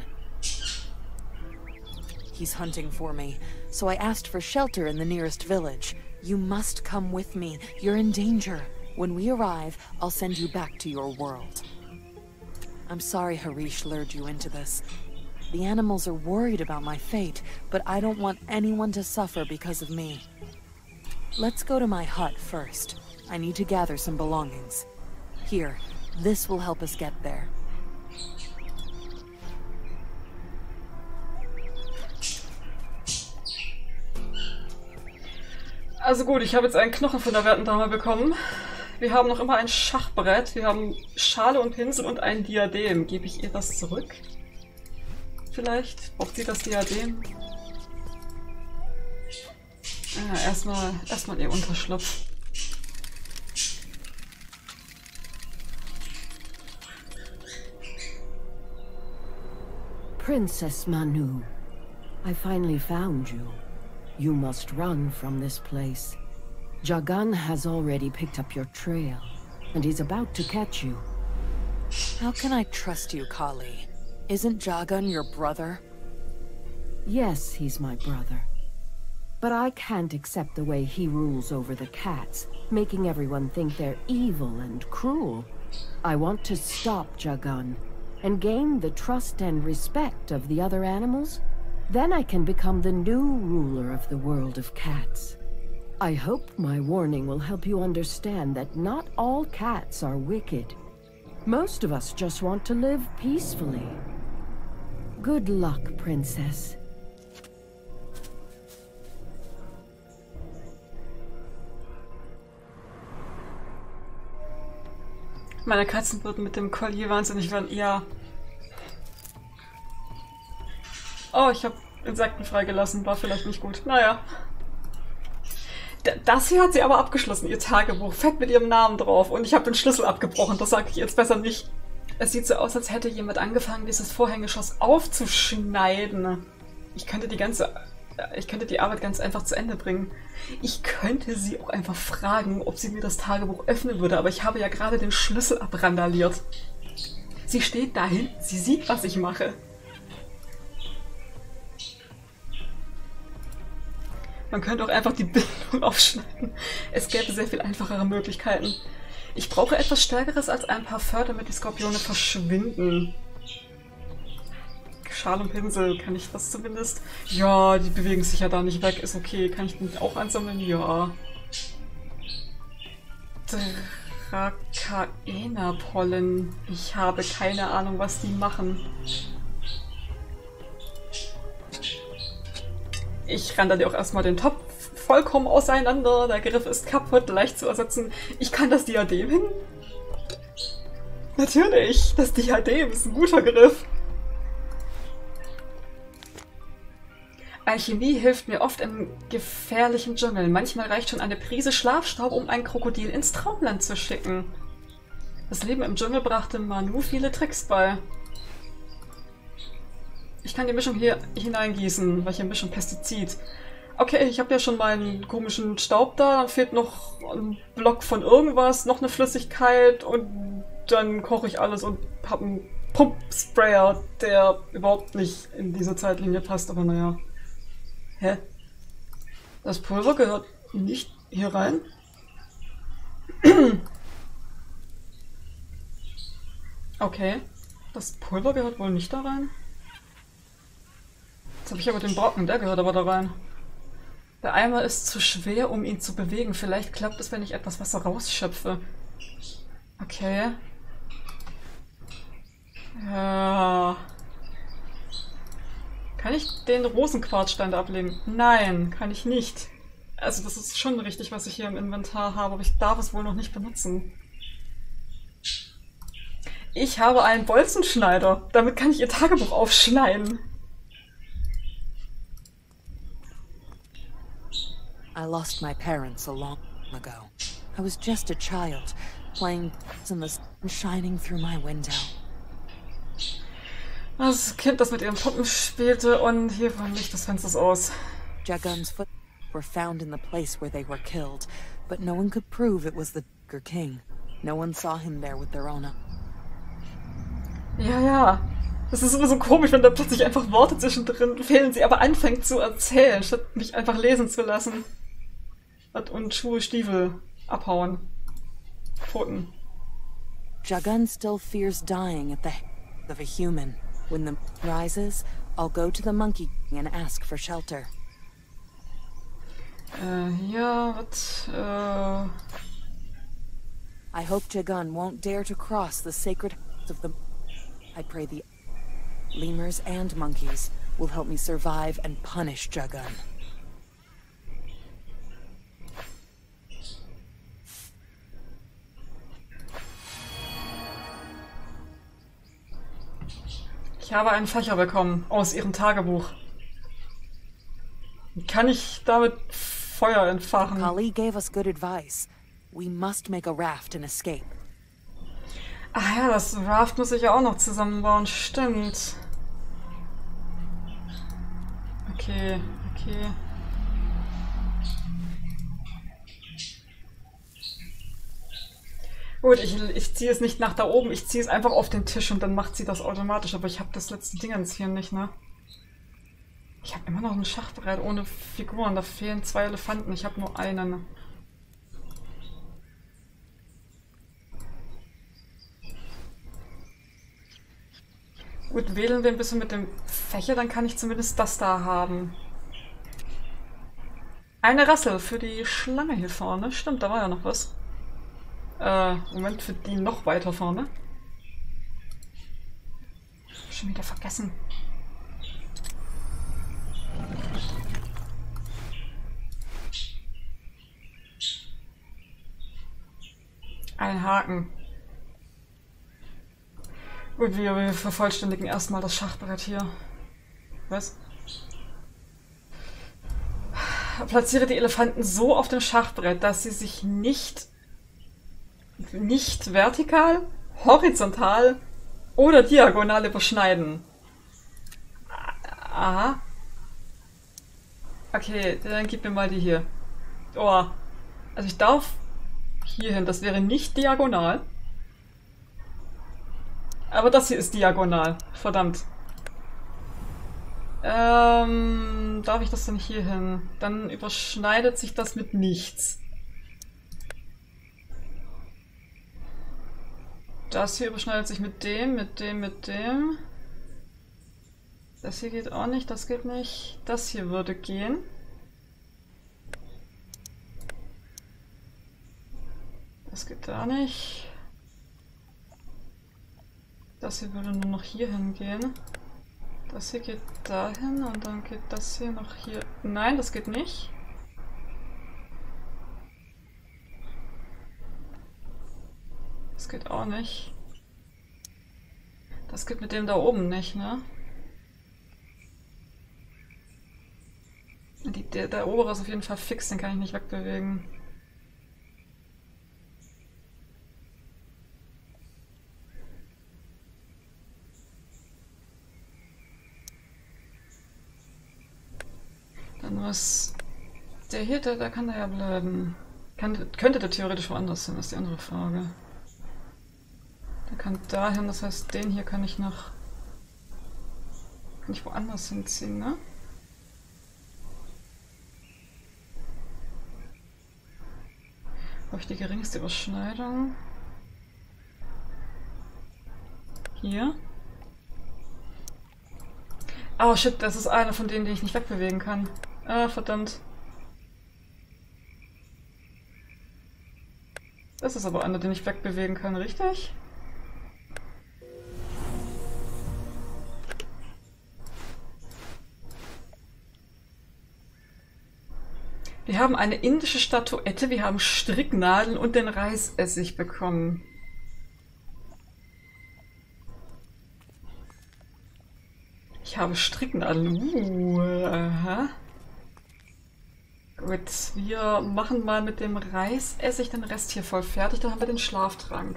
He's hunting for me, so I asked for shelter in the nearest village. You must come with me. You're in danger. When we arrive, I'll send you back to your world. I'm sorry Harish lured you into this. The animals are worried about my fate, but I don't want anyone to suffer because of me. Let's go to my hut first. I need to gather some belongings. Here, this will help us get there. Also gut, ich habe jetzt einen Knochen von der werten Dame bekommen. Wir haben noch immer ein Schachbrett, wir haben Schale und Pinsel und ein Diadem. Gebe ich ihr das zurück? Vielleicht? Braucht sie das Diadem? Ja, erstmal ihr Unterschlupf. Princess Manu, I finally found you. You must run from this place. Jagan has already picked up your trail, and he's about to catch you. How can I trust you, Kali? Isn't Jagan your brother? Yes, he's my brother. But I can't accept the way he rules over the cats, making everyone think they're evil and cruel. I want to stop Jagan, and gain the trust and respect of the other animals. Then I can become the new ruler of the world of cats. I hope my warning will help you understand that not all cats are wicked. Most of us just want to live peacefully. Good luck, Princess. Meine Katzen würden mit dem Collier wahnsinnig werden. Ja. Oh, ich habe Insekten freigelassen. War vielleicht nicht gut. Naja. Das hier hat sie aber abgeschlossen, ihr Tagebuch. Fett mit ihrem Namen drauf. Und ich habe den Schlüssel abgebrochen. Das sage ich jetzt besser nicht. Es sieht so aus, als hätte jemand angefangen, dieses Vorhängeschoss aufzuschneiden. Ich könnte die Arbeit ganz einfach zu Ende bringen. Ich könnte sie auch einfach fragen, ob sie mir das Tagebuch öffnen würde. Aber ich habe ja gerade den Schlüssel abrandaliert. Sie steht da hinten. Sie sieht, was ich mache. Man könnte auch einfach die Bindung aufschneiden. Es gäbe sehr viel einfachere Möglichkeiten. Ich brauche etwas Stärkeres als ein Parfum, damit die Skorpione verschwinden. Schal und Pinsel, kann ich das zumindest? Ja, die bewegen sich ja da nicht weg. Ist okay. Kann ich den auch ansammeln? Ja. Drakaena-Pollen. Ich habe keine Ahnung, was die machen. Ich randere auch erstmal den Topf vollkommen auseinander. Der Griff ist kaputt, leicht zu ersetzen. Ich kann das Diadem hin? Natürlich, das Diadem ist ein guter Griff. Alchemie hilft mir oft in gefährlichen Dschungeln. Manchmal reicht schon eine Prise Schlafstaub, um ein Krokodil ins Traumland zu schicken. Das Leben im Dschungel brachte Manu viele Tricks bei. Ich kann die Mischung hier hineingießen. Welche Mischung? Pestizid. Okay, ich habe ja schon meinen komischen Staub da. Dann fehlt noch ein Block von irgendwas, noch eine Flüssigkeit und dann koche ich alles und habe einen Pumpsprayer, der überhaupt nicht in diese Zeitlinie passt, aber naja. Hä? Das Pulver gehört nicht hier rein? Okay. Das Pulver gehört wohl nicht da rein? Jetzt habe ich aber den Brocken, der gehört aber da rein. Der Eimer ist zu schwer, um ihn zu bewegen. Vielleicht klappt es, wenn ich etwas Wasser rausschöpfe. Okay. Ja. Kann ich den Rosenquarzstein da ablegen? Nein, kann ich nicht. Also das ist schon richtig, was ich hier im Inventar habe, aber ich darf es wohl noch nicht benutzen. Ich habe einen Bolzenschneider. Damit kann ich ihr Tagebuch aufschneiden. I lost my parents a long time ago. I was just a child, playing in the sun shining through my window. Das Kind, das mit ihren Puppen spielte und hier vom Licht des Fensters aus. Jagun's foot were found in the place where they were killed, but no one could prove it was the Dagger King. No one saw him there with their own eyes. Ja, ja. Das ist immer so komisch, wenn da plötzlich einfach Worte zwischendrin fehlen, sie aber anfängt zu erzählen, statt mich einfach lesen zu lassen. Und Schuhe, Stiefel abhauen. Pfoten. Jagun still fears dying at the hands of a human. When the moon rises, I'll go to the Monkey King and ask for shelter. Ja, was, I hope Jagun won't dare to cross the sacred hands of the... I pray the lemurs and monkeys will help me survive and punish Jagun. Ich habe einen Fächer bekommen aus ihrem Tagebuch. Kann ich damit Feuer entfachen? Kali gave us good advice. We must make a raft and escape. Ach ja, das Raft muss ich ja auch noch zusammenbauen. Stimmt. Okay, okay. Gut, ich ziehe es nicht nach da oben, ich ziehe es einfach auf den Tisch und dann macht sie das automatisch. Aber ich habe das letzte Dingens hier nicht, ne? Ich habe immer noch ein Schachbrett ohne Figuren. Da fehlen 2 Elefanten. Ich habe nur einen. Gut, wählen wir ein bisschen mit dem Fächer, dann kann ich zumindest das da haben. Eine Rassel für die Schlange hier vorne. Stimmt, da war ja noch was. Moment, für die noch weiter vorne. Schon wieder vergessen. Ein Haken. Gut, wir vervollständigen erstmal das Schachbrett hier. Was? Platziere die Elefanten so auf dem Schachbrett, dass sie sich nicht vertikal, horizontal oder diagonal überschneiden. Aha. Okay, dann gib mir mal die hier. Oh. Also ich darf hier hin, das wäre nicht diagonal. Aber das hier ist diagonal. Verdammt. Darf ich das denn hier hin? Dann überschneidet sich das mit nichts. Das hier überschneidet sich mit dem, mit dem, mit dem. Das hier geht auch nicht, das geht nicht. Das hier würde gehen. Das geht da nicht. Das hier würde nur noch hier hingehen. Das hier geht dahin und dann geht das hier noch hier. Nein, das geht nicht. Das geht auch nicht. Das geht mit dem da oben nicht, ne? Der obere ist auf jeden Fall fix, den kann ich nicht wegbewegen. Dann muss der hier, der kann da ja bleiben. Könnte der theoretisch woanders hin, ist die andere Frage. Der kann dahin, das heißt, den hier kann ich noch... Kann ich woanders hinziehen, ne? Habe ich die geringste Überschneidung? Hier. Oh shit, das ist einer von denen, die ich nicht wegbewegen kann. Ah, verdammt. Das ist aber einer, den ich wegbewegen kann, richtig? Wir haben eine indische Statuette, wir haben Stricknadeln und den Reisessig bekommen. Ich habe Stricknadeln. Aha. Gut, wir machen mal mit dem Reisessig den Rest hier voll fertig. Dann haben wir den Schlaftrank.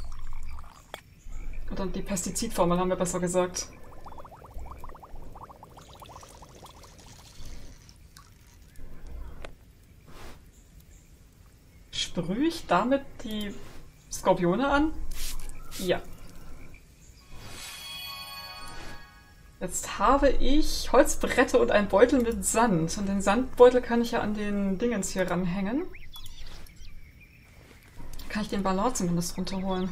Oder die Pestizidformel haben wir besser gesagt. Sprühe ich damit die Skorpione an? Ja. Jetzt habe ich Holzbrette und einen Beutel mit Sand. Und den Sandbeutel kann ich ja an den Dingens hier ranhängen. Kann ich den Ballon zumindest runterholen.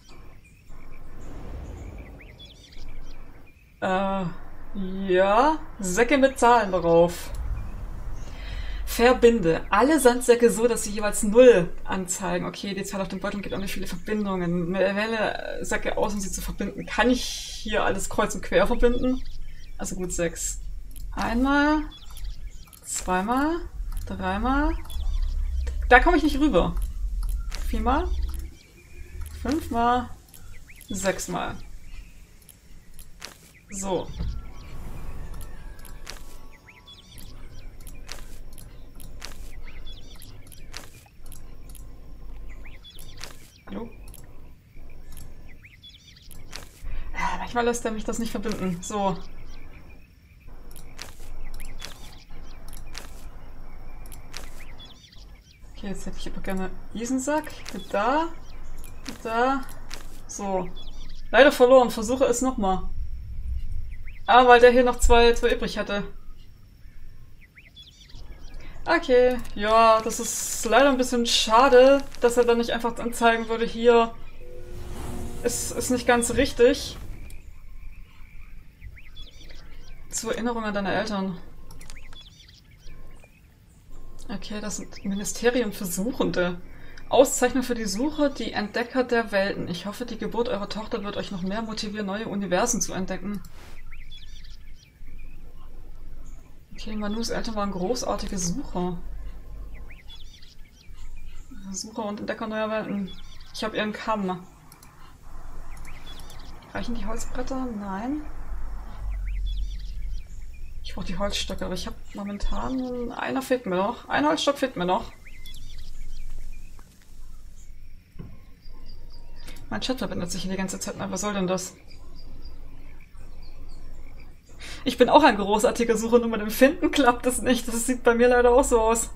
Ja. Säcke mit Zahlen drauf. Verbinde alle Sandsäcke so, dass sie jeweils 0 anzeigen. Okay, die Zahl auf dem Beutel geht auch nicht viele Verbindungen. Wähle Säcke aus, um sie zu verbinden. Kann ich hier alles kreuz und quer verbinden? Also gut 6. Einmal, zweimal, dreimal. Da komme ich nicht rüber. 4-mal, 5-mal, 6-mal. So. Hallo? Manchmal lässt er mich das nicht verbinden. So. Okay, jetzt hätte ich aber gerne diesen Sack. Da. Da. So. Leider verloren. Versuche es nochmal. Ah, weil der hier noch zwei übrig hatte. Okay, ja, das ist leider ein bisschen schade, dass er dann nicht einfach anzeigen würde, hier ist nicht ganz richtig. Zur Erinnerung an deine Eltern. Okay, das sind Ministerium für Suchende. Auszeichnung für die Suche, die Entdecker der Welten. Ich hoffe, die Geburt eurer Tochter wird euch noch mehr motivieren, neue Universen zu entdecken. Okay, Manus Eltern waren großartige Sucher. Sucher und Entdecker neuer Welten. Ich habe ihren Kamm. Reichen die Holzbretter? Nein. Ich brauche die Holzstöcke, aber ich habe momentan... Einer fehlt mir noch. Ein Holzstock fehlt mir noch. Mein Chat verbindet sich hier die ganze Zeit. Was soll denn das? Ich bin auch ein großartiger Sucher, nur mit dem Finden klappt das nicht. Das sieht bei mir leider auch so aus.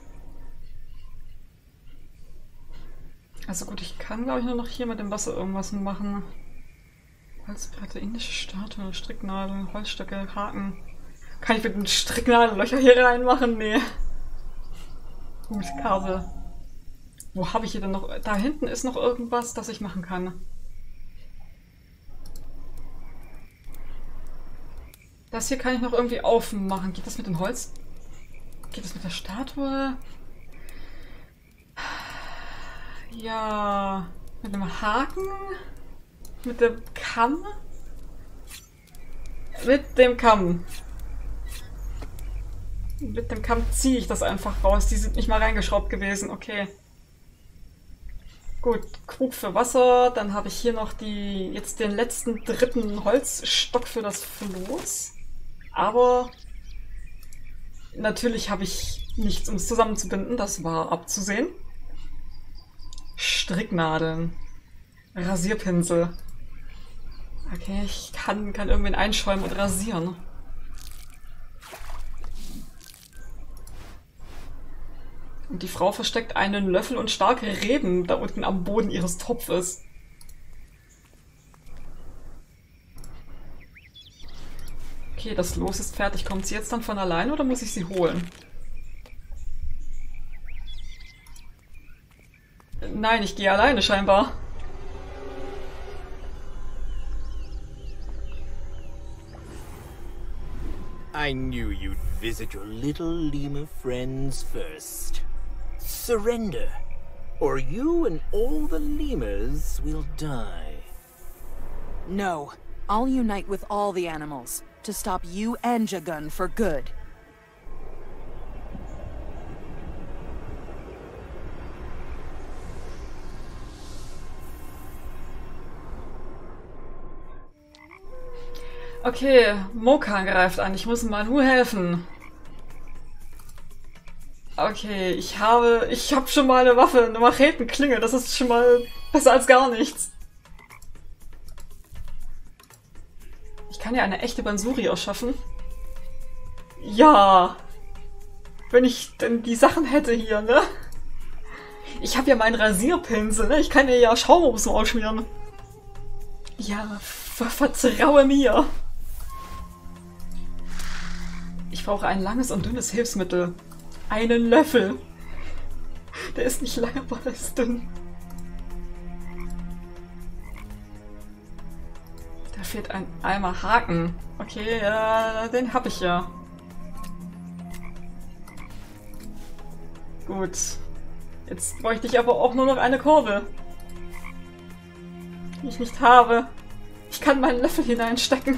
Also gut, ich kann glaube ich nur noch hier mit dem Wasser irgendwas machen. Holzbretter, indische Statue, Stricknadeln, Holzstöcke, Haken. Kann ich mit den Stricknadeln Löcher hier reinmachen? Nee. Gut, Kabel. Wo habe ich hier denn noch? Da hinten ist noch irgendwas, das ich machen kann. Das hier kann ich noch irgendwie aufmachen. Geht das mit dem Holz? Geht das mit der Statue? Ja. Mit dem Haken? Mit dem Kamm? Mit dem Kamm. Mit dem Kamm ziehe ich das einfach raus. Die sind nicht mal reingeschraubt gewesen. Okay. Gut, Krug für Wasser. Dann habe ich hier noch jetzt den letzten dritten Holzstock für das Floß. Aber natürlich habe ich nichts, um es zusammenzubinden. Das war abzusehen. Stricknadeln. Rasierpinsel. Okay, ich kann irgendwen einschäumen und rasieren. Und die Frau versteckt einen Löffel und starke Reben da unten am Boden ihres Topfes. Okay, das Los ist fertig. Kommt sie jetzt dann von alleine oder muss ich sie holen? Nein, ich gehe alleine scheinbar. I knew you'd visit your little lemur friends first. Surrender, or you and all the lemurs will die. No, I'll unite with all the animals to stop you and Jagun for good. Okay, Mokan greift an. Ich muss Manu helfen. Okay, ich habe schon mal eine Waffe, eine Machetenklinge. Das ist schon mal besser als gar nichts. Ich kann ja eine echte Bansuri erschaffen. Ja. Wenn ich denn die Sachen hätte hier, ne? Ich habe ja meinen Rasierpinsel, ne? Ich kann ja Schaum ums Maul schmieren. Ja, vertraue mir. Ich brauche ein langes und dünnes Hilfsmittel. Einen Löffel. Der ist nicht lang, aber der ist dünn. Da fehlt ein Eimer Haken. Okay, den habe ich ja. Gut. Jetzt bräuchte ich aber auch nur noch eine Kurbel. Die ich nicht habe. Ich kann meinen Löffel hineinstecken.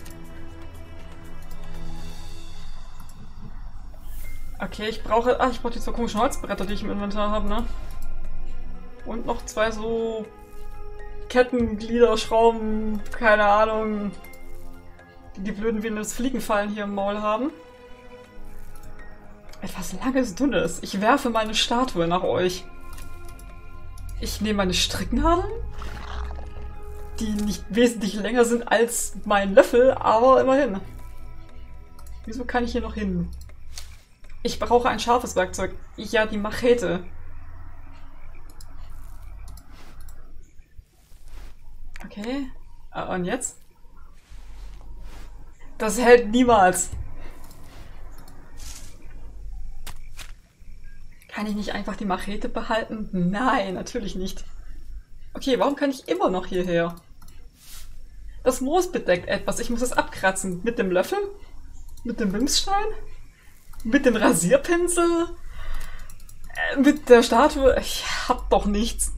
Okay, ich brauche die zwei komischen Holzbretter, die ich im Inventar habe, ne? Und noch zwei so Kettenglieder, Schrauben, keine Ahnung. Die blöden Venus-Fliegenfallen hier im Maul haben. Etwas Langes, Dünnes. Ich werfe meine Statue nach euch. Ich nehme meine Stricknadeln, die nicht wesentlich länger sind als mein Löffel, aber immerhin. Wieso kann ich hier noch hin? Ich brauche ein scharfes Werkzeug. Ja, die Machete. Okay. Und jetzt? Das hält niemals. Kann ich nicht einfach die Machete behalten? Nein, natürlich nicht. Okay, warum kann ich immer noch hierher? Das Moos bedeckt etwas. Ich muss es abkratzen. Mit dem Löffel? Mit dem Bimsstein? Mit dem Rasierpinsel? Mit der Statue? Ich hab doch nichts.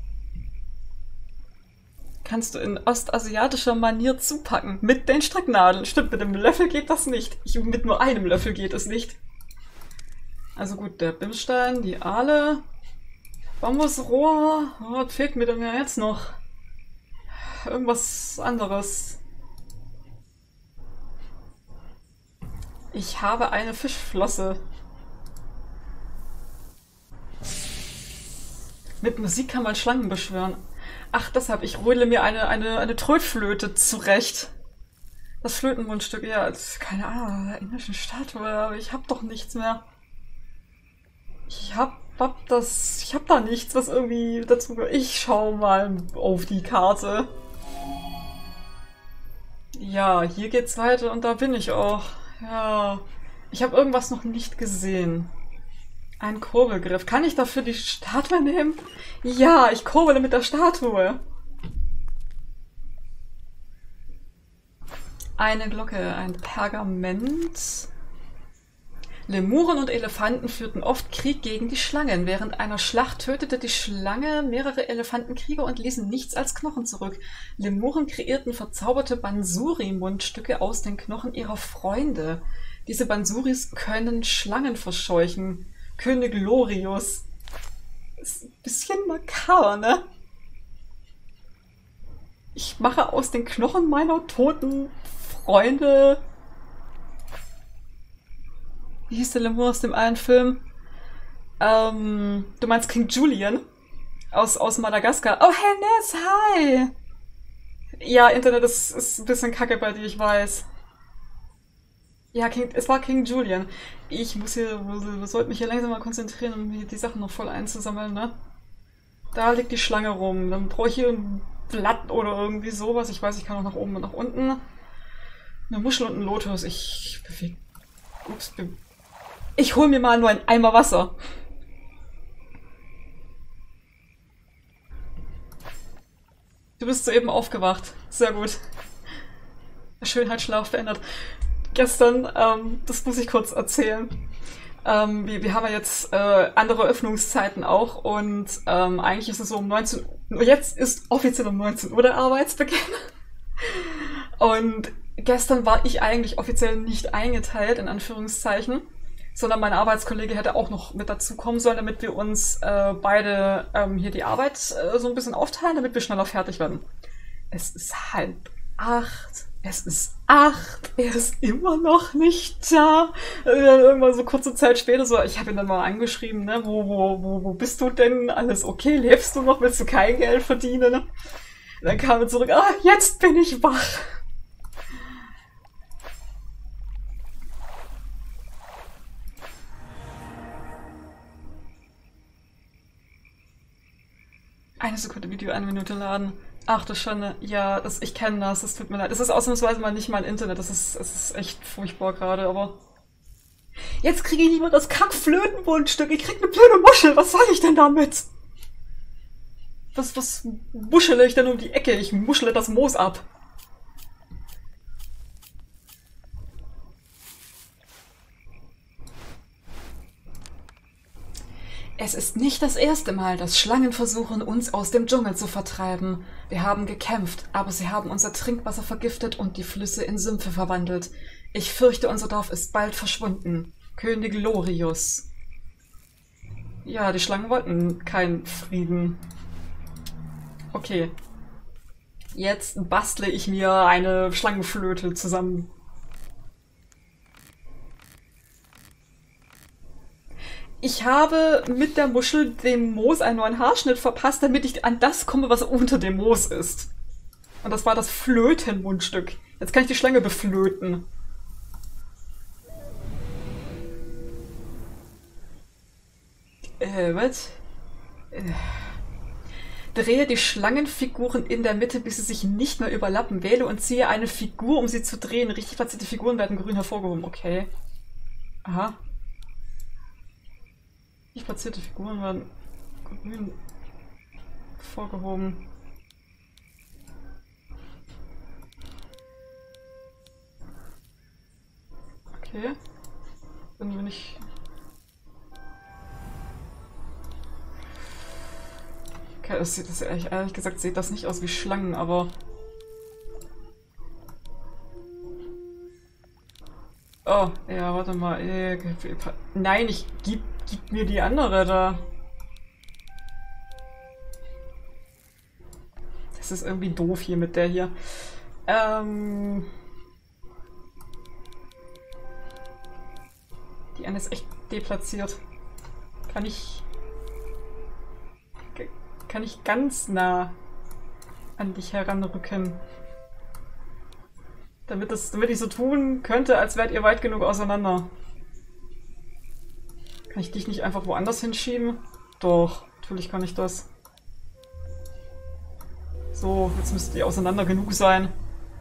Kannst du in ostasiatischer Manier zupacken. Mit den Stricknadeln. Stimmt, mit dem Löffel geht das nicht. Mit nur einem Löffel geht es nicht. Also gut, der Bimsstein, die Aale. Bambusrohr. Oh, was fehlt mir denn ja jetzt noch? Irgendwas anderes. Ich habe eine Fischflosse. Mit Musik kann man Schlangen beschwören. Ach, deshalb, ich rödle mir eine Trötflöte zurecht. Das Flötenmundstück, ja, keine Ahnung, der indischen Statue, aber ich hab doch nichts mehr. Ich hab da nichts, was irgendwie dazu gehört. Ich schau mal auf die Karte. Ja, hier geht's weiter und da bin ich auch. Ja, ich habe irgendwas noch nicht gesehen. Ein Kurbelgriff. Kann ich dafür die Statue nehmen? Ja, ich kurbele mit der Statue. Eine Glocke, ein Pergament. Lemuren und Elefanten führten oft Krieg gegen die Schlangen. Während einer Schlacht tötete die Schlange mehrere Elefantenkrieger und ließen nichts als Knochen zurück. Lemuren kreierten verzauberte Bansuri-Mundstücke aus den Knochen ihrer Freunde. Diese Bansuris können Schlangen verscheuchen. König Lorius. Ist ein bisschen makaber, ne? Ich mache aus den Knochen meiner toten Freunde... Wie hieß der Lemur aus dem einen Film? Du meinst King Julian? Aus Madagaskar. Oh, hey Ness, hi! Ja, Internet ist ein bisschen kacke bei dir, ich weiß. Ja, es war King Julian. Ich sollte mich hier langsam mal konzentrieren, um hier die Sachen noch voll einzusammeln, ne? Da liegt die Schlange rum. Dann brauche ich hier ein Blatt oder irgendwie sowas. Ich weiß, ich kann auch nach oben und nach unten. Eine Muschel und ein Lotus. Ich hol mir mal nur einen Eimer Wasser. Du bist soeben aufgewacht. Sehr gut. Der Schönheitsschlaf verändert. Gestern, das muss ich kurz erzählen. Wir haben ja jetzt andere Öffnungszeiten auch und eigentlich ist es so um 19 Uhr. Jetzt ist offiziell um 19 Uhr der Arbeitsbeginn. Und gestern war ich eigentlich offiziell nicht eingeteilt, in Anführungszeichen. Sondern mein Arbeitskollege hätte auch noch mit dazu kommen sollen, damit wir uns beide hier die Arbeit so ein bisschen aufteilen, damit wir schneller fertig werden. Es ist 7:30. Es ist 8. Er ist immer noch nicht da. Irgendwann so kurze Zeit später so, ich habe ihn dann mal angeschrieben, ne, wo bist du denn? Alles okay? Lebst du noch? Willst du kein Geld verdienen? Ne? Dann kam er zurück, jetzt bin ich wach. Eine Sekunde Video, 1 Minute laden. Ach du Schande. Ja, ich kenne das. Das tut mir leid. Es ist ausnahmsweise mal nicht mein Internet. Es ist echt furchtbar gerade, aber... Jetzt kriege ich nicht mal das Kackflötenmundstück. Ich krieg eine blöde Muschel. Was soll ich denn damit? Was muschele ich denn um die Ecke? Ich muschele das Moos ab. Es ist nicht das erste Mal, dass Schlangen versuchen, uns aus dem Dschungel zu vertreiben. Wir haben gekämpft, aber sie haben unser Trinkwasser vergiftet und die Flüsse in Sümpfe verwandelt. Ich fürchte, unser Dorf ist bald verschwunden. König Lorius. Ja, die Schlangen wollten keinen Frieden. Okay. Jetzt bastle ich mir eine Schlangenflöte zusammen. Ich habe mit der Muschel dem Moos einen neuen Haarschnitt verpasst, damit ich an das komme, was unter dem Moos ist. Und das war das Flötenmundstück. Jetzt kann ich die Schlange beflöten. Was? Drehe die Schlangenfiguren in der Mitte, bis sie sich nicht mehr überlappen. Wähle und ziehe eine Figur, um sie zu drehen. Richtig platzierte Figuren werden grün hervorgehoben. Okay. Aha. Nicht platzierte Figuren werden grün hervorgehoben. Okay. Dann bin ich... Okay, das ehrlich gesagt sieht das nicht aus wie Schlangen, aber... Oh, ja, warte mal. Nein, gib mir die andere da. Das ist irgendwie doof hier mit der hier. Die eine ist echt deplatziert. Kann ich ganz nah an dich heranrücken. Damit ich so tun könnte, als wärt ihr weit genug auseinander. Kann ich dich nicht einfach woanders hinschieben? Doch, natürlich kann ich das. So, jetzt müsst ihr auseinander genug sein.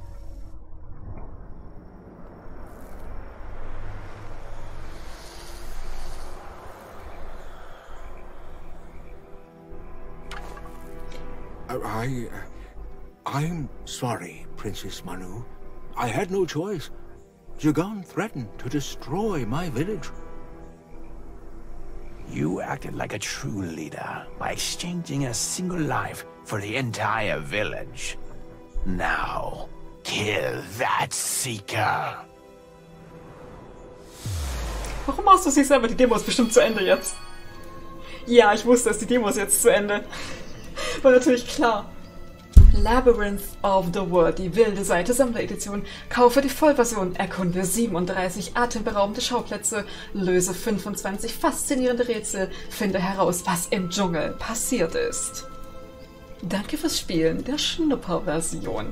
I'm sorry, Princess Manu. I had no choice. Jagan threatened to destroy my village. You acted like a true leader by exchanging a single life for the entire village. Now, kill that Seeker. Warum machst du es nicht selber? Die Demo ist bestimmt zu Ende jetzt. Ja, ich wusste es, die Demo ist jetzt zu Ende. War natürlich klar. Labyrinth of the World, die wilde Seite Sammleredition. Kaufe die Vollversion, erkunde 37 atemberaubende Schauplätze, löse 25 faszinierende Rätsel, finde heraus, was im Dschungel passiert ist. Danke fürs Spielen der Schnupper-Version.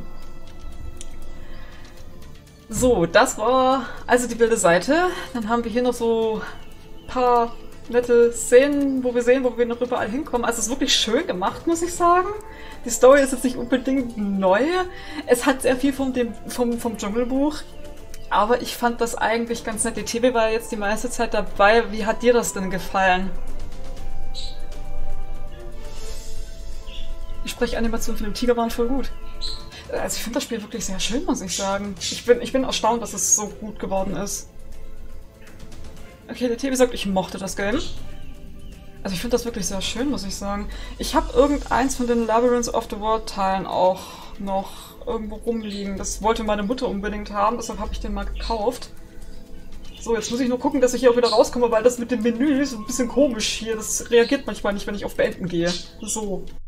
So, das war also die wilde Seite. Dann haben wir hier noch so ein paar nette Szenen, wo wir sehen, wo wir noch überall hinkommen. Also es ist wirklich schön gemacht, muss ich sagen. Die Story ist jetzt nicht unbedingt neu. Es hat sehr viel vom Dschungelbuch. Aber ich fand das eigentlich ganz nett. Die TV war jetzt die meiste Zeit dabei. Wie hat dir das denn gefallen? Die Sprechanimationen von dem Tiger waren voll gut. Also ich finde das Spiel wirklich sehr schön, muss ich sagen. Ich bin erstaunt, dass es so gut geworden ist. Okay, der TV sagt, ich mochte das Game. Also ich finde das wirklich sehr schön, muss ich sagen. Ich habe irgendeins von den Labyrinth of the World Teilen auch noch irgendwo rumliegen. Das wollte meine Mutter unbedingt haben, deshalb habe ich den mal gekauft. So, jetzt muss ich nur gucken, dass ich hier auch wieder rauskomme, weil das mit dem Menü ist ein bisschen komisch hier. Das reagiert manchmal nicht, wenn ich auf Beenden gehe. So.